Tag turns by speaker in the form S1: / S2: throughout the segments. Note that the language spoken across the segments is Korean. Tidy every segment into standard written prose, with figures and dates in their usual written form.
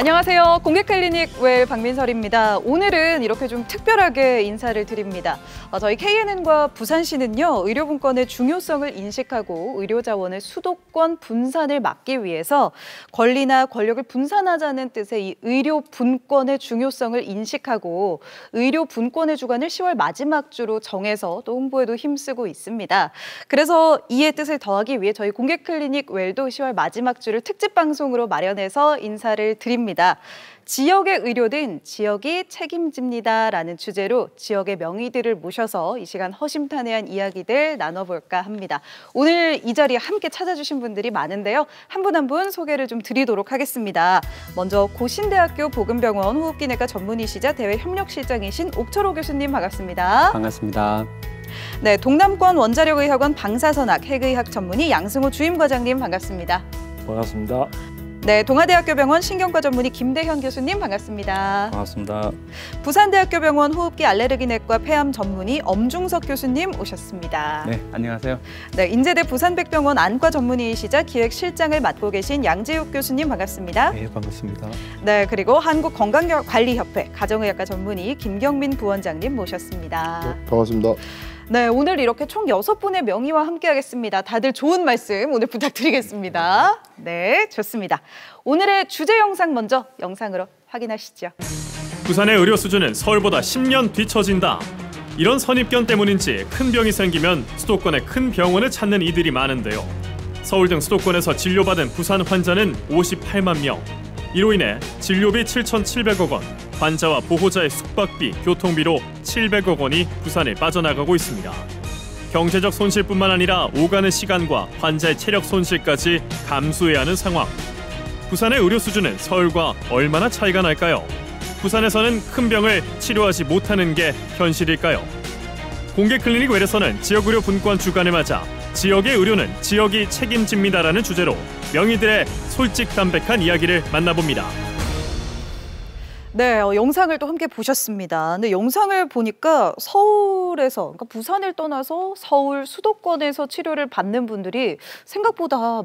S1: 안녕하세요. 공개클리닉 웰 박민설입니다. 오늘은 이렇게 좀 특별하게 인사를 드립니다. 저희 KNN과 부산시는요, 의료분권의 중요성을 인식하고 의료자원의 수도권 분산을 막기 위해서 권리나 권력을 분산하자는 뜻의 이 의료분권의 중요성을 인식하고 의료분권의 주간을 10월 마지막 주로 정해서 또 홍보에도 힘쓰고 있습니다. 그래서 이의 뜻을 더하기 위해 저희 공개클리닉 웰도 10월 마지막 주를 특집 방송으로 마련해서 인사를 드립니다. 지역의 의료는 지역이 책임집니다라는 주제로 지역의 명의들을 모셔서 이 시간 허심탄회한 이야기들 나눠볼까 합니다. 오늘 이 자리에 함께 찾아주신 분들이 많은데요. 한 분 한 분 소개를 좀 드리도록 하겠습니다. 먼저 고신대학교 보건병원 호흡기내과 전문의시자 대외협력실장이신 옥철호 교수님 반갑습니다.
S2: 반갑습니다.
S1: 네, 동남권 원자력의학원 방사선학 핵의학 전문의 양승호 주임과장님 반갑습니다.
S2: 반갑습니다.
S1: 네, 동아대학교 병원 신경과 전문의 김대현 교수님 반갑습니다.
S2: 반갑습니다.
S1: 부산대학교 병원 호흡기 알레르기내과 폐암 전문의 엄중석 교수님 오셨습니다.
S2: 네, 안녕하세요.
S1: 네, 인제대 부산백병원 안과 전문의이시자 기획실장을 맡고 계신 양재욱 교수님 반갑습니다.
S2: 네, 반갑습니다.
S1: 네, 그리고 한국건강관리협회 가정의학과 전문의 김경민 부원장님 모셨습니다.
S3: 네, 반갑습니다.
S1: 네, 오늘 이렇게 총 6분의 명의와 함께하겠습니다. 다들 좋은 말씀 오늘 부탁드리겠습니다. 네, 좋습니다. 오늘의 주제 영상 먼저 영상으로 확인하시죠.
S4: 부산의 의료 수준은 서울보다 10년 뒤처진다. 이런 선입견 때문인지 큰 병이 생기면 수도권의 큰 병원을 찾는 이들이 많은데요. 서울 등 수도권에서 진료받은 부산 환자는 58만 명. 이로 인해 진료비 7,700억 원, 환자와 보호자의 숙박비, 교통비로 700억 원이 부산에 빠져나가고 있습니다. 경제적 손실뿐만 아니라 오가는 시간과 환자의 체력 손실까지 감수해야 하는 상황. 부산의 의료 수준은 서울과 얼마나 차이가 날까요? 부산에서는 큰 병을 치료하지 못하는 게 현실일까요? 공개클리닉 웰에서는 지역의료 분권 주간을 맞아 지역의 의료는 지역이 책임집니다라는 주제로 명의들의 솔직담백한 이야기를 만나봅니다.
S1: 네, 영상을 또 함께 보셨습니다. 근데 영상을 보니까 서울에서, 그러니까 부산을 떠나서 서울 수도권에서 치료를 받는 분들이 생각보다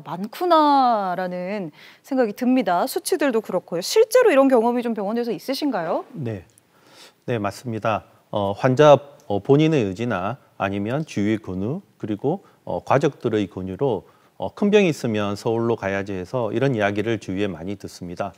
S1: 많구나라는 생각이 듭니다. 수치들도 그렇고요. 실제로 이런 경험이 좀 병원에서 있으신가요?
S5: 네, 맞습니다. 환자 본인의 의지나 아니면 주위의 권유 그리고 가족들의 권유로 큰 병이 있으면 서울로 가야지 해서 이런 이야기를 주위에 많이 듣습니다.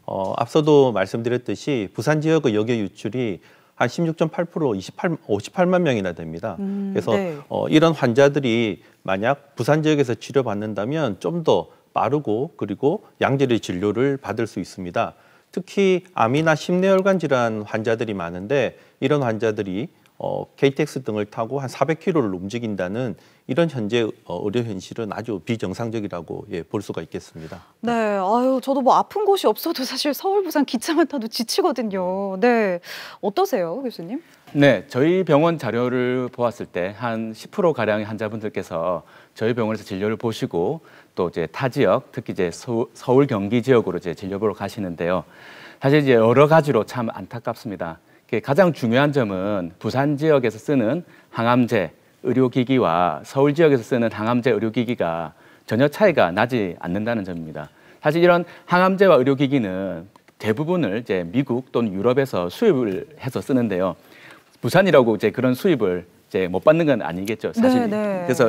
S5: 앞서도 말씀드렸듯이 부산 지역의 여객 유출이 한 16.8% 58만 명이나 됩니다. 그래서
S1: 네.
S5: 이런 환자들이 만약 부산 지역에서 치료받는다면 좀 더 빠르고 그리고 양질의 진료를 받을 수 있습니다. 특히 암이나 심뇌혈관 질환 환자들이 많은데 이런 환자들이 KTX 등을 타고 한 400km를 움직인다는 이런 현재 의료 현실은 아주 비정상적이라고 볼 수가 있겠습니다.
S1: 네, 아유, 저도 뭐 아픈 곳이 없어도 사실 서울, 부산 기차만 타도 지치거든요. 네, 어떠세요, 교수님?
S2: 네, 저희 병원 자료를 보았을 때 한 10% 가량의 환자분들께서 저희 병원에서 진료를 보시고 또 이제 타 지역, 특히 이제 서울 경기 지역으로 이제 진료 보러 가시는데요. 사실 이제 여러 가지로 참 안타깝습니다. 가장 중요한 점은 부산 지역에서 쓰는 항암제 의료기기와 서울 지역에서 쓰는 항암제 의료기기가 전혀 차이가 나지 않는다는 점입니다. 사실 이런 항암제와 의료기기는 대부분을 이제 미국 또는 유럽에서 수입을 해서 쓰는데요. 부산이라고 이제 그런 수입을 이제 못 받는 건 아니겠죠, 사실.
S1: 네.
S2: 그래서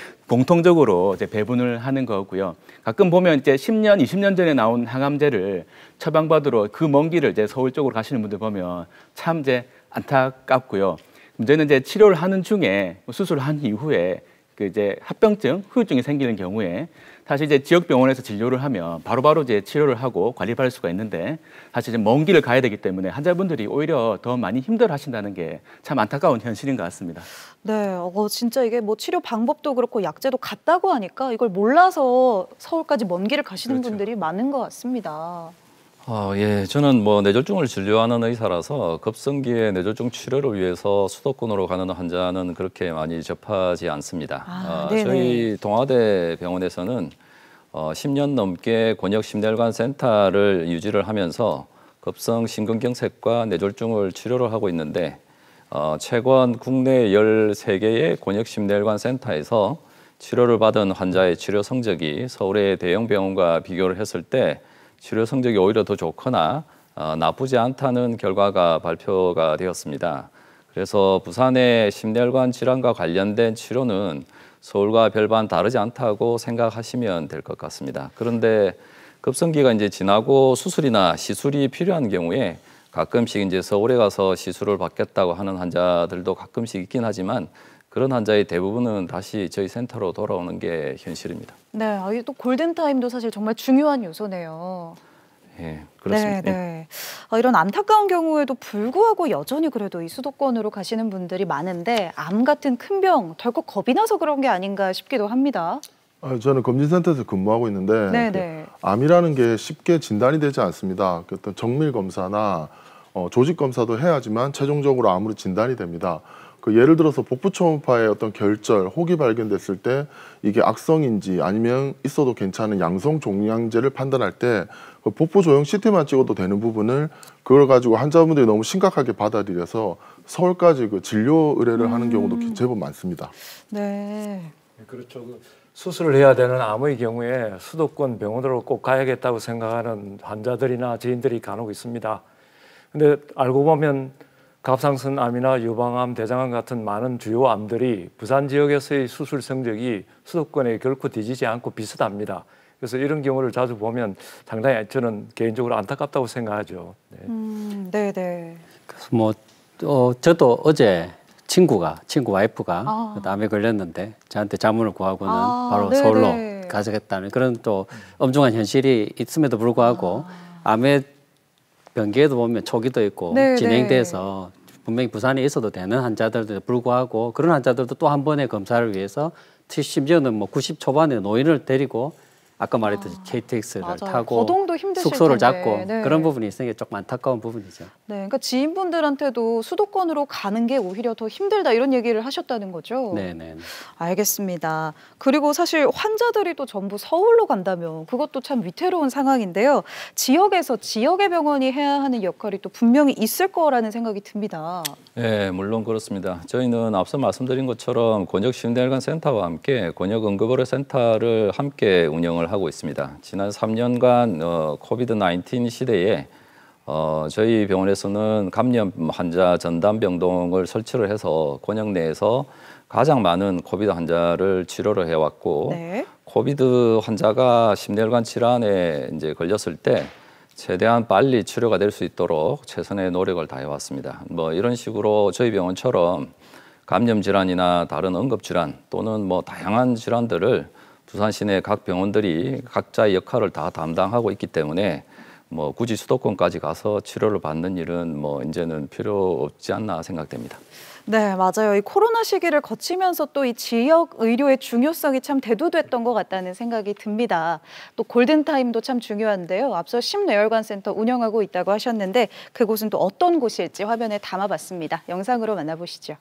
S2: 공통적으로 이제 배분을 하는 거고요. 가끔 보면 이제 10년, 20년 전에 나온 항암제를 처방받으러 그 먼 길을 이제 서울 쪽으로 가시는 분들 보면 참 이제 안타깝고요. 문제는 이제 치료를 하는 중에 수술을 한 이후에 그 이제 합병증, 후유증이 생기는 경우에 사실 이제 지역 병원에서 진료를 하면 바로바로 이제 치료를 하고 관리받을 수가 있는데 사실 이제 먼 길을 가야 되기 때문에 환자분들이 오히려 더 많이 힘들어하신다는 게 참 안타까운 현실인 것 같습니다.
S1: 네, 진짜 이게 뭐 치료 방법도 그렇고 약제도 같다고 하니까 이걸 몰라서 서울까지 먼 길을 가시는
S2: 그렇죠.
S1: 분들이 많은 것 같습니다.
S6: 예, 저는 뭐 뇌졸중을 진료하는 의사라서 급성기의 뇌졸중 치료를 위해서 수도권으로 가는 환자는 그렇게 많이 접하지 않습니다. 저희 동아대 병원에서는 10년 넘게 권역심뇌혈관 센터를 유지를 하면서 급성 심근경색과 뇌졸중을 치료를 하고 있는데 최근 국내 13개의 권역심뇌혈관 센터에서 치료를 받은 환자의 치료 성적이 서울의 대형 병원과 비교를 했을 때 치료 성적이 오히려 더 좋거나 나쁘지 않다는 결과가 발표가 되었습니다. 그래서 부산의 심내혈관 질환과 관련된 치료는 서울과 별반 다르지 않다고 생각하시면 될 것 같습니다. 그런데 급성기가 이제 지나고 수술이나 시술이 필요한 경우에 가끔씩 이제 서울에 가서 시술을 받겠다고 하는 환자들도 가끔씩 있긴 하지만 그런 환자의 대부분은 다시 저희 센터로 돌아오는 게 현실입니다.
S1: 네, 또 골든타임도 사실 정말 중요한 요소네요.
S6: 예, 그렇습니다.
S1: 네, 네. 이런 안타까운 경우에도 불구하고 여전히 그래도 이 수도권으로 가시는 분들이 많은데 암 같은 큰 병 덜컥 겁이 나서 그런 게 아닌가 싶기도 합니다.
S3: 저는 검진센터에서 근무하고 있는데
S1: 네네.
S3: 암이라는 게 쉽게 진단이 되지 않습니다. 어떤 정밀 검사나 조직 검사도 해야지만 최종적으로 암으로 진단이 됩니다. 예를 들어서 복부 초음파의 어떤 결절, 혹이 발견됐을 때 이게 악성인지 아니면 있어도 괜찮은 양성 종양제를 판단할 때 복부 조형 CT만 찍어도 되는 부분을 그걸 가지고 환자분들이 너무 심각하게 받아들여서 서울까지 진료 의뢰를 하는 경우도 제법 많습니다.
S1: 네.
S7: 그렇죠. 수술을 해야 되는 암의 경우에 수도권 병원으로 꼭 가야겠다고 생각하는 환자들이나 지인들이 간혹 있습니다. 근데 알고 보면 갑상선암이나 유방암, 대장암 같은 많은 주요 암들이 부산 지역에서의 수술 성적이 수도권에 결코 뒤지지 않고 비슷합니다. 그래서 이런 경우를 자주 보면 상당히 저는 개인적으로 안타깝다고 생각하죠.
S1: 네, 네.
S8: 그래서 저도 어제 친구 와이프가 암에 걸렸는데 저한테 자문을 구하고는 바로
S1: 네네.
S8: 서울로 가져갔다는 그런 또 엄중한 현실이 있음에도 불구하고 암의 병기에도 보면 초기도 있고
S1: 네네.
S8: 진행돼서 분명히 부산에 있어도 되는 환자들도 불구하고 그런 환자들도 또 한 번의 검사를 위해서 심지어는 90 초반에 노인을 데리고 아까 말했듯이 KTX를
S1: 맞아요.
S8: 타고
S1: 거동도 힘드실
S8: 숙소를
S1: 텐데.
S8: 잡고
S1: 네.
S8: 그런 부분이 있으니까 조금 안타까운 부분이죠.
S1: 네, 그러니까 지인분들한테도 수도권으로 가는 게 오히려 더 힘들다 이런 얘기를 하셨다는 거죠?
S8: 네네.
S1: 알겠습니다. 그리고 사실 환자들이 또 전부 서울로 간다면 그것도 참 위태로운 상황인데요. 지역에서 지역의 병원이 해야 하는 역할이 또 분명히 있을 거라는 생각이 듭니다.
S6: 네, 물론 그렇습니다. 저희는 앞서 말씀드린 것처럼 권역 심내혈관 센터와 함께 권역 응급의료 센터를 함께 운영을 하고 있습니다. 지난 3년간 코비드-19 시대에 저희 병원에서는 감염 환자 전담 병동을 설치를 해서 권역 내에서 가장 많은 코비드 환자를 치료를 해왔고
S1: 네.
S6: 코비드 환자가 심내혈관 질환에 이제 걸렸을 때 최대한 빨리 치료가 될 수 있도록 최선의 노력을 다해왔습니다. 이런 식으로 저희 병원처럼 감염 질환이나 다른 응급 질환 또는 다양한 질환들을 부산 시내 각 병원들이 각자의 역할을 다 담당하고 있기 때문에 굳이 수도권까지 가서 치료를 받는 일은 이제는 필요 없지 않나 생각됩니다.
S1: 네, 맞아요. 이 코로나 시기를 거치면서 또 이 지역 의료의 중요성이 참 대두됐던 것 같다는 생각이 듭니다. 또 골든타임도 참 중요한데요. 앞서 심내혈관 센터 운영하고 있다고 하셨는데 그곳은 또 어떤 곳일지 화면에 담아봤습니다. 영상으로 만나보시죠.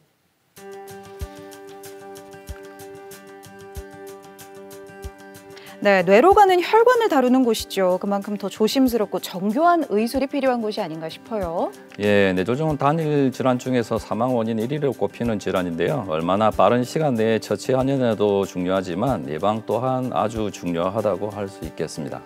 S1: 네, 뇌로 가는 혈관을 다루는 곳이죠. 그만큼 더 조심스럽고 정교한 의술이 필요한 곳이 아닌가 싶어요.
S6: 예, 뇌졸중은 단일 질환 중에서 사망 원인 1위로 꼽히는 질환인데요. 얼마나 빠른 시간 내에 처치하느냐도 중요하지만 예방 또한 아주 중요하다고 할 수 있겠습니다.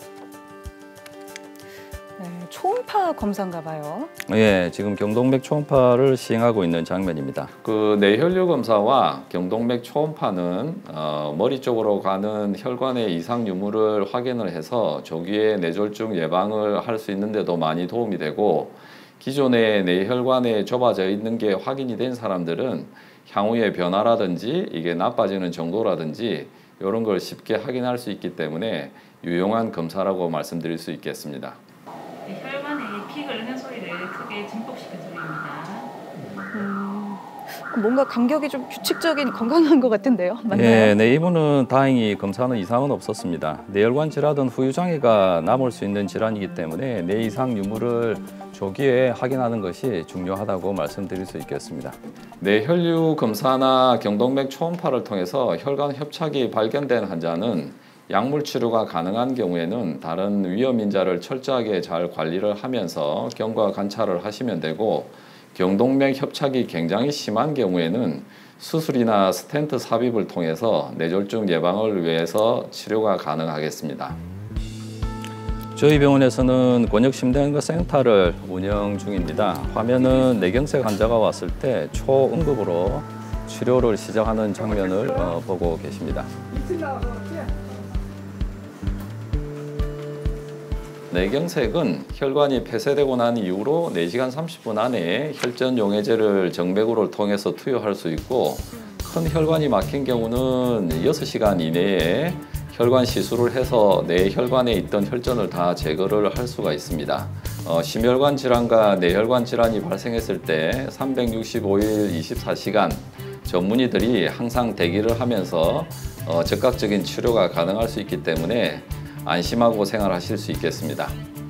S1: 네, 초음파 검사인가 봐요.
S6: 예, 지금 경동맥 초음파를 시행하고 있는 장면입니다. 뇌혈류 검사와 경동맥 초음파는 머리 쪽으로 가는 혈관의 이상 유무를 확인을 해서 조기에 뇌졸중 예방을 할 수 있는 데도 많이 도움이 되고 기존에 뇌혈관에 좁아져 있는 게 확인이 된 사람들은 향후의 변화라든지 이게 나빠지는 정도라든지 이런 걸 쉽게 확인할 수 있기 때문에 유용한 검사라고 말씀드릴 수 있겠습니다.
S9: 혈관에 피 흐르는 소리를 크게 증폭시킨 소리입니다.
S1: 뭔가 간격이 좀 규칙적인 건강한 것 같은데요. 맞나요?
S6: 예, 네, 이분은 다행히 검사는 이상은 없었습니다. 뇌혈관 질환은 후유 장애가 남을 수 있는 질환이기 때문에 뇌 이상 유무를 조기에 확인하는 것이 중요하다고 말씀드릴 수 있겠습니다. 뇌혈류 검사나 경동맥 초음파를 통해서 혈관 협착이 발견된 환자는 약물 치료가 가능한 경우에는 다른 위험 인자를 철저하게 잘 관리를 하면서 경과 관찰을 하시면 되고 경동맥 협착이 굉장히 심한 경우에는 수술이나 스텐트 삽입을 통해서 뇌졸중 예방을 위해서 치료가 가능하겠습니다. 저희 병원에서는 권역 심내응급 센터를 운영 중입니다. 화면은 뇌경색 환자가 왔을 때 초응급으로 치료를 시작하는 장면을 보고 계십니다. 뇌경색은 혈관이 폐쇄되고 난 이후로 4시간 30분 안에 혈전 용해제를 정맥으로 통해서 투여할 수 있고, 큰 혈관이 막힌 경우는 6시간 이내에 혈관 시술을 해서 뇌혈관에 있던 혈전을 다 제거를 할 수가 있습니다. 심혈관 질환과 뇌혈관 질환이 발생했을 때 365일 24시간 전문의들이 항상 대기를 하면서 즉각적인 치료가 가능할 수 있기 때문에 안심하고 생활하실 수 있겠습니다.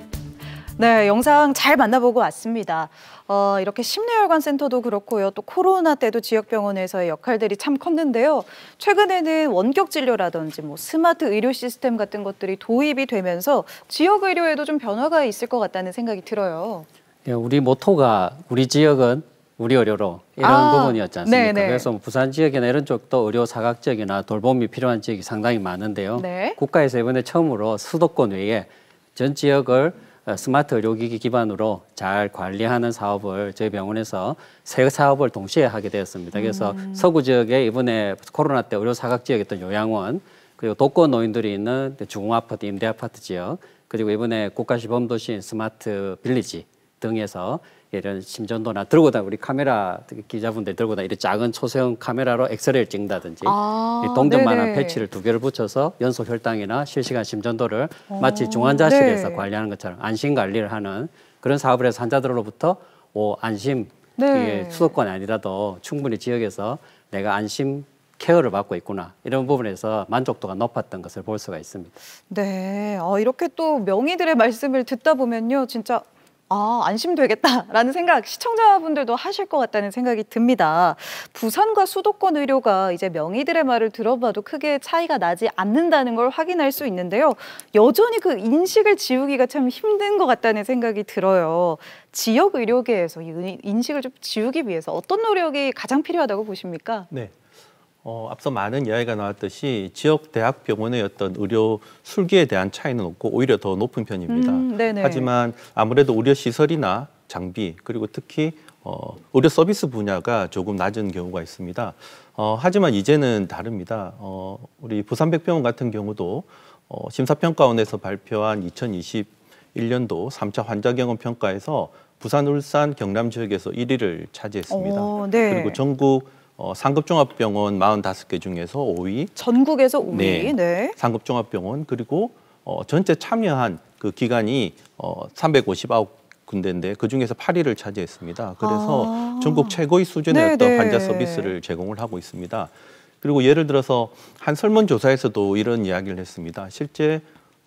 S1: 네, 영상 잘 만나보고 왔습니다. 이렇게 심뇌혈관 센터도 그렇고요. 또 코로나 때도 지역병원에서의 역할들이 참 컸는데요. 최근에는 원격 진료라든지 뭐 스마트 의료 시스템 같은 것들이 도입이 되면서 지역 의료에도 좀 변화가 있을 것 같다는 생각이 들어요.
S8: 예, 우리 모토가 우리 지역은 우리 의료로 이런 부분이었지 않습니까?
S1: 네네.
S8: 그래서 부산 지역이나 이런 쪽도 의료 사각 지역이나 돌봄이 필요한 지역이 상당히 많은데요.
S1: 네.
S8: 국가에서 이번에 처음으로 수도권 외에 전 지역을 스마트 의료기기 기반으로 잘 관리하는 사업을 저희 병원에서 세 사업을 동시에 하게 되었습니다. 그래서 서구 지역에 이번에 코로나 때 의료 사각 지역에 있던 요양원, 그리고 독거 노인들이 있는 중흥아파트, 임대아파트 지역, 그리고 이번에 국가시범도시인 스마트 빌리지 등에서 이런 심전도나 들고 다 우리 카메라 기자분들 들고 다 이런 작은 초소형 카메라로 엑스레이를 찍는다든지 동전만한 패치를 2개를 붙여서 연속 혈당이나 실시간 심전도를 마치 중환자실에서 관리하는 것처럼 안심 관리를 하는 그런 사업을 해서 환자들로부터 안심 수도권이 아니라도 충분히 지역에서 내가 안심 케어를 받고 있구나 이런 부분에서 만족도가 높았던 것을 볼 수가 있습니다.
S1: 네, 이렇게 또 명의들의 말씀을 듣다 보면요, 진짜 안심되겠다라는 생각 시청자분들도 하실 것 같다는 생각이 듭니다. 부산과 수도권 의료가 이제 명의들의 말을 들어봐도 크게 차이가 나지 않는다는 걸 확인할 수 있는데요. 여전히 그 인식을 지우기가 참 힘든 것 같다는 생각이 들어요. 지역 의료계에서 이 인식을 좀 지우기 위해서 어떤 노력이 가장 필요하다고 보십니까?
S5: 네. 앞서 많은 이야기가 나왔듯이 지역 대학병원의 어떤 의료 술기에 대한 차이는 없고 오히려 더 높은 편입니다. 하지만 아무래도 의료 시설이나 장비 그리고 특히 의료 서비스 분야가 조금 낮은 경우가 있습니다. 하지만 이제는 다릅니다. 우리 부산백병원 같은 경우도 심사평가원에서 발표한 2021년도 3차 환자 경험 평가에서 부산, 울산, 경남 지역에서 1위를 차지했습니다. 그리고 전국 상급종합병원 45개 중에서 5위.
S1: 전국에서 5위.
S5: 네. 상급종합병원 그리고 전체 참여한 그 기관이 359군데인데 그중에서 8위를 차지했습니다. 그래서 전국 최고의 수준의 어떤 환자 서비스를 제공을 하고 있습니다. 그리고 예를 들어서 한 설문조사에서도 이런 이야기를 했습니다. 실제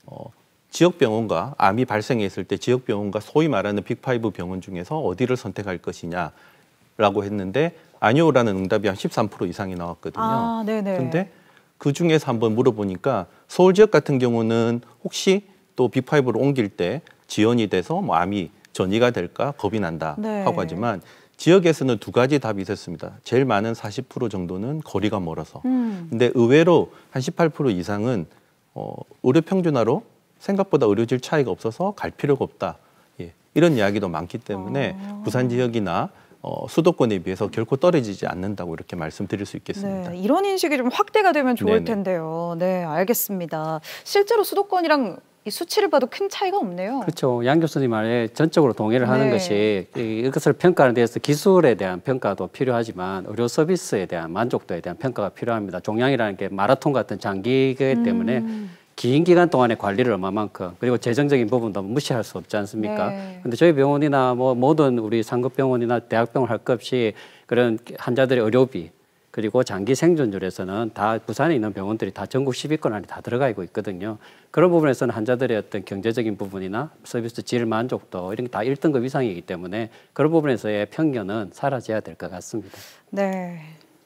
S5: 지역병원과 암이 발생했을 때 지역병원과 소위 말하는 빅5 병원 중에서 어디를 선택할 것이냐라고 했는데 아니오라는 응답이 한 13% 이상이 나왔거든요. 그런데 그중에서 한번 물어보니까 서울 지역 같은 경우는 혹시 또 빅5로 옮길 때 지연이 돼서 뭐 암이 전이가 될까 겁이 난다 하고 하지만 지역에서는 2가지 답이 있었습니다. 제일 많은 40% 정도는 거리가 멀어서. 근데 의외로 한 18% 이상은 의료 평준화로 생각보다 의료질 차이가 없어서 갈 필요가 없다. 이런 이야기도 많기 때문에 부산 지역이나 수도권에 비해서 결코 떨어지지 않는다고 이렇게 말씀드릴 수 있겠습니다.
S1: 네, 이런 인식이 좀 확대가 되면 좋을 텐데요. 네, 알겠습니다. 실제로 수도권이랑 이 수치를 봐도 큰 차이가 없네요.
S8: 그렇죠. 양 교수님 말에 전적으로 동의를 하는 것이 이것을 평가하는 데서 기술에 대한 평가도 필요하지만 의료 서비스에 대한 만족도에 대한 평가가 필요합니다. 종양이라는 게 마라톤 같은 장기이기 때문에 긴 기간 동안의 관리를 얼마만큼 그리고 재정적인 부분도 무시할 수 없지 않습니까? 근데 저희 병원이나 뭐 모든 우리 상급병원이나 대학병원 할 것 없이 그런 환자들의 의료비 그리고 장기 생존율에서는 다 부산에 있는 병원들이 다 전국 10위권 안에 다 들어가고 있거든요. 그런 부분에서는 환자들의 어떤 경제적인 부분이나 서비스 질 만족도 이런 게 다 1등급 이상이기 때문에 그런 부분에서의 편견은 사라져야 될 것 같습니다.
S3: 네,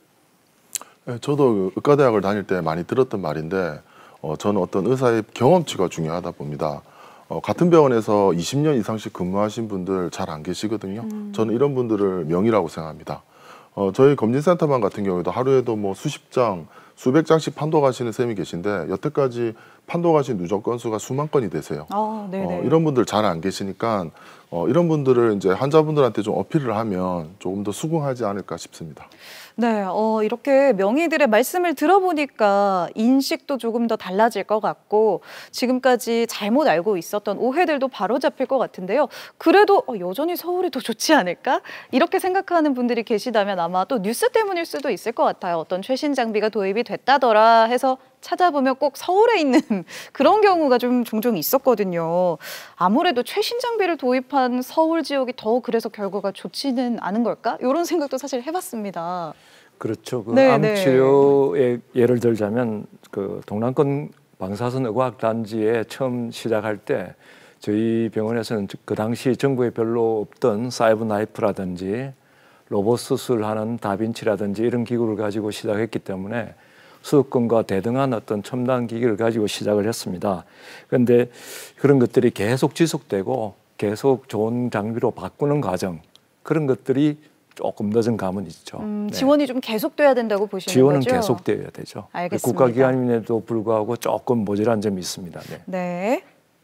S3: 저도 의과대학을 다닐 때 많이 들었던 말인데 저는 어떤 의사의 경험치가 중요하다 봅니다. 같은 병원에서 20년 이상씩 근무하신 분들 잘 안 계시거든요. 저는 이런 분들을 명의라고 생각합니다. 저희 검진센터만 같은 경우에도 하루에도 뭐 수십 장, 수백 장씩 판도 가시는 쌤이 계신데 여태까지 판도 가신 누적 건수가 수만 건이 되세요. 이런 분들 잘 안 계시니까 이런 분들을 이제 환자분들한테 좀 어필을 하면 조금 더 수긍하지 않을까 싶습니다.
S1: 네, 이렇게 명의들의 말씀을 들어보니까 인식도 조금 더 달라질 것 같고 지금까지 잘못 알고 있었던 오해들도 바로잡힐 것 같은데요. 그래도 여전히 서울이 더 좋지 않을까? 이렇게 생각하는 분들이 계시다면 아마 또 뉴스 때문일 수도 있을 것 같아요. 어떤 최신 장비가 도입이 됐다더라 해서 찾아보면 꼭 서울에 있는 그런 경우가 좀 종종 있었거든요. 아무래도 최신 장비를 도입한 서울 지역이 더 그래서 결과가 좋지는 않은 걸까? 이런 생각도 사실 해봤습니다.
S7: 그렇죠. 그
S1: 네,
S7: 암
S1: 네.
S7: 치료의 예를 들자면 그 동남권 방사선 의과학단지에 처음 시작할 때 저희 병원에서는 그 당시 정부에 별로 없던 사이버 나이프라든지 로봇 수술하는 다빈치라든지 이런 기구를 가지고 시작했기 때문에 수도권과 대등한 어떤 첨단 기기를 가지고 시작을 했습니다. 그런데 그런 것들이 계속 지속되고 계속 좋은 장비로 바꾸는 과정, 그런 것들이 조금 늦은 감은 있죠.
S1: 지원이 좀 계속돼야 된다고 보시는
S7: 지원은
S1: 거죠?
S7: 계속돼야 되죠.
S1: 알겠습니다.
S7: 국가기관임에도 불구하고 조금 모자란 점이 있습니다.
S1: 네.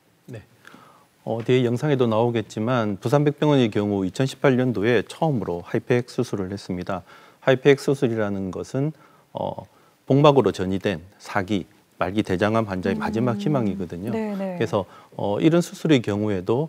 S5: 뒤에 영상에도 나오겠지만 부산백병원의 경우 2018년도에 처음으로 하이팩 수술을 했습니다. 하이팩 수술이라는 것은 복막으로 전이된 사기, 말기 대장암 환자의 마지막 희망이거든요. 그래서 이런 수술의 경우에도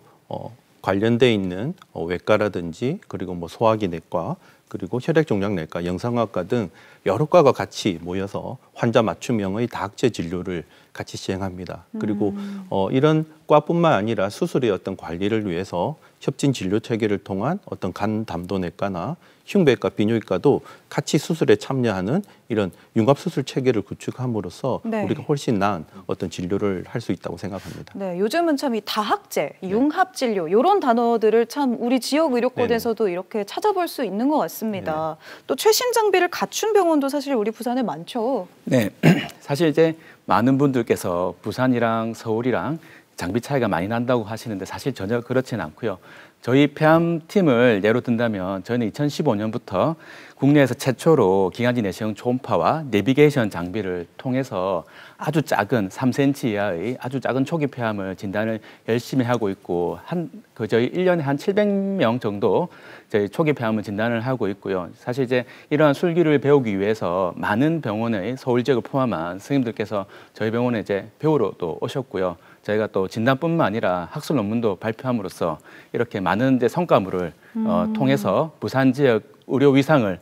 S5: 관련돼 있는 외과라든지 그리고 뭐 소화기 내과 그리고 혈액종양내과, 영상학과 등 여러 과가 같이 모여서 환자 맞춤형의 다학제 진료를 같이 시행합니다. 그리고 이런 과뿐만 아니라 수술의 어떤 관리를 위해서 협진 진료 체계를 통한 어떤 간 담도내과나 흉부외과, 비뇨기과도 같이 수술에 참여하는 이런 융합수술 체계를 구축함으로써 우리가 훨씬 나은 어떤 진료를 할 수 있다고 생각합니다.
S1: 네, 요즘은 참 이 다학제, 융합진료 이런 단어들을 참 우리 지역 의료권에서도 이렇게 찾아볼 수 있는 것 같습니다. 또 최신 장비를 갖춘 병원도 사실 우리 부산에 많죠.
S2: 네, 사실 이제 많은 분들께서 부산이랑 서울이랑 장비 차이가 많이 난다고 하시는데 사실 전혀 그렇지는 않고요. 저희 폐암팀을 예로 든다면 저희는 2015년부터 국내에서 최초로 기관지 내시경 초음파와 내비게이션 장비를 통해서 아주 작은 3cm 이하의 아주 작은 초기 폐암을 진단을 열심히 하고 있고 저희 1년에 한 700명 정도 저희 초기 폐암을 진단을 하고 있고요. 사실 이제 이러한 술기를 배우기 위해서 많은 병원의 서울 지역을 포함한 선생님들께서 저희 병원에 이제 배우러 또 오셨고요. 저희가 또 진단뿐만 아니라 학술 논문도 발표함으로써 이렇게 많은 이제 성과물을 통해서 부산 지역 의료 위상을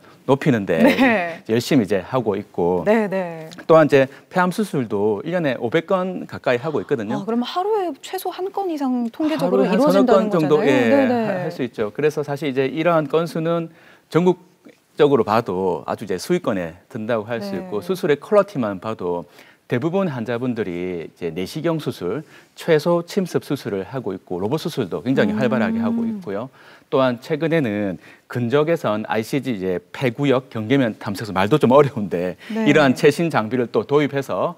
S2: 높이는데 열심히 이제 하고 있고 또한 이제 폐암 수술도 1년에 500건 가까이 하고 있거든요.
S1: 그럼 하루에 최소 한 건 이상 통계적으로
S2: 하루에
S1: 이루어진다는
S2: 건 정도
S1: 거잖아요.
S2: 할 수 있죠. 그래서 사실 이제 이러한 건수는 전국적으로 봐도 아주 이제 수익권에 든다고 할 수 있고 수술의 퀄리티만 봐도 대부분 환자분들이 이제 내시경 수술, 최소 침습 수술을 하고 있고 로봇 수술도 굉장히 활발하게 하고 있고요. 또한 최근에는 근적외선 ICG 이제 폐구역 경계면 탐색소 말도 좀 어려운데 이러한 최신 장비를 또 도입해서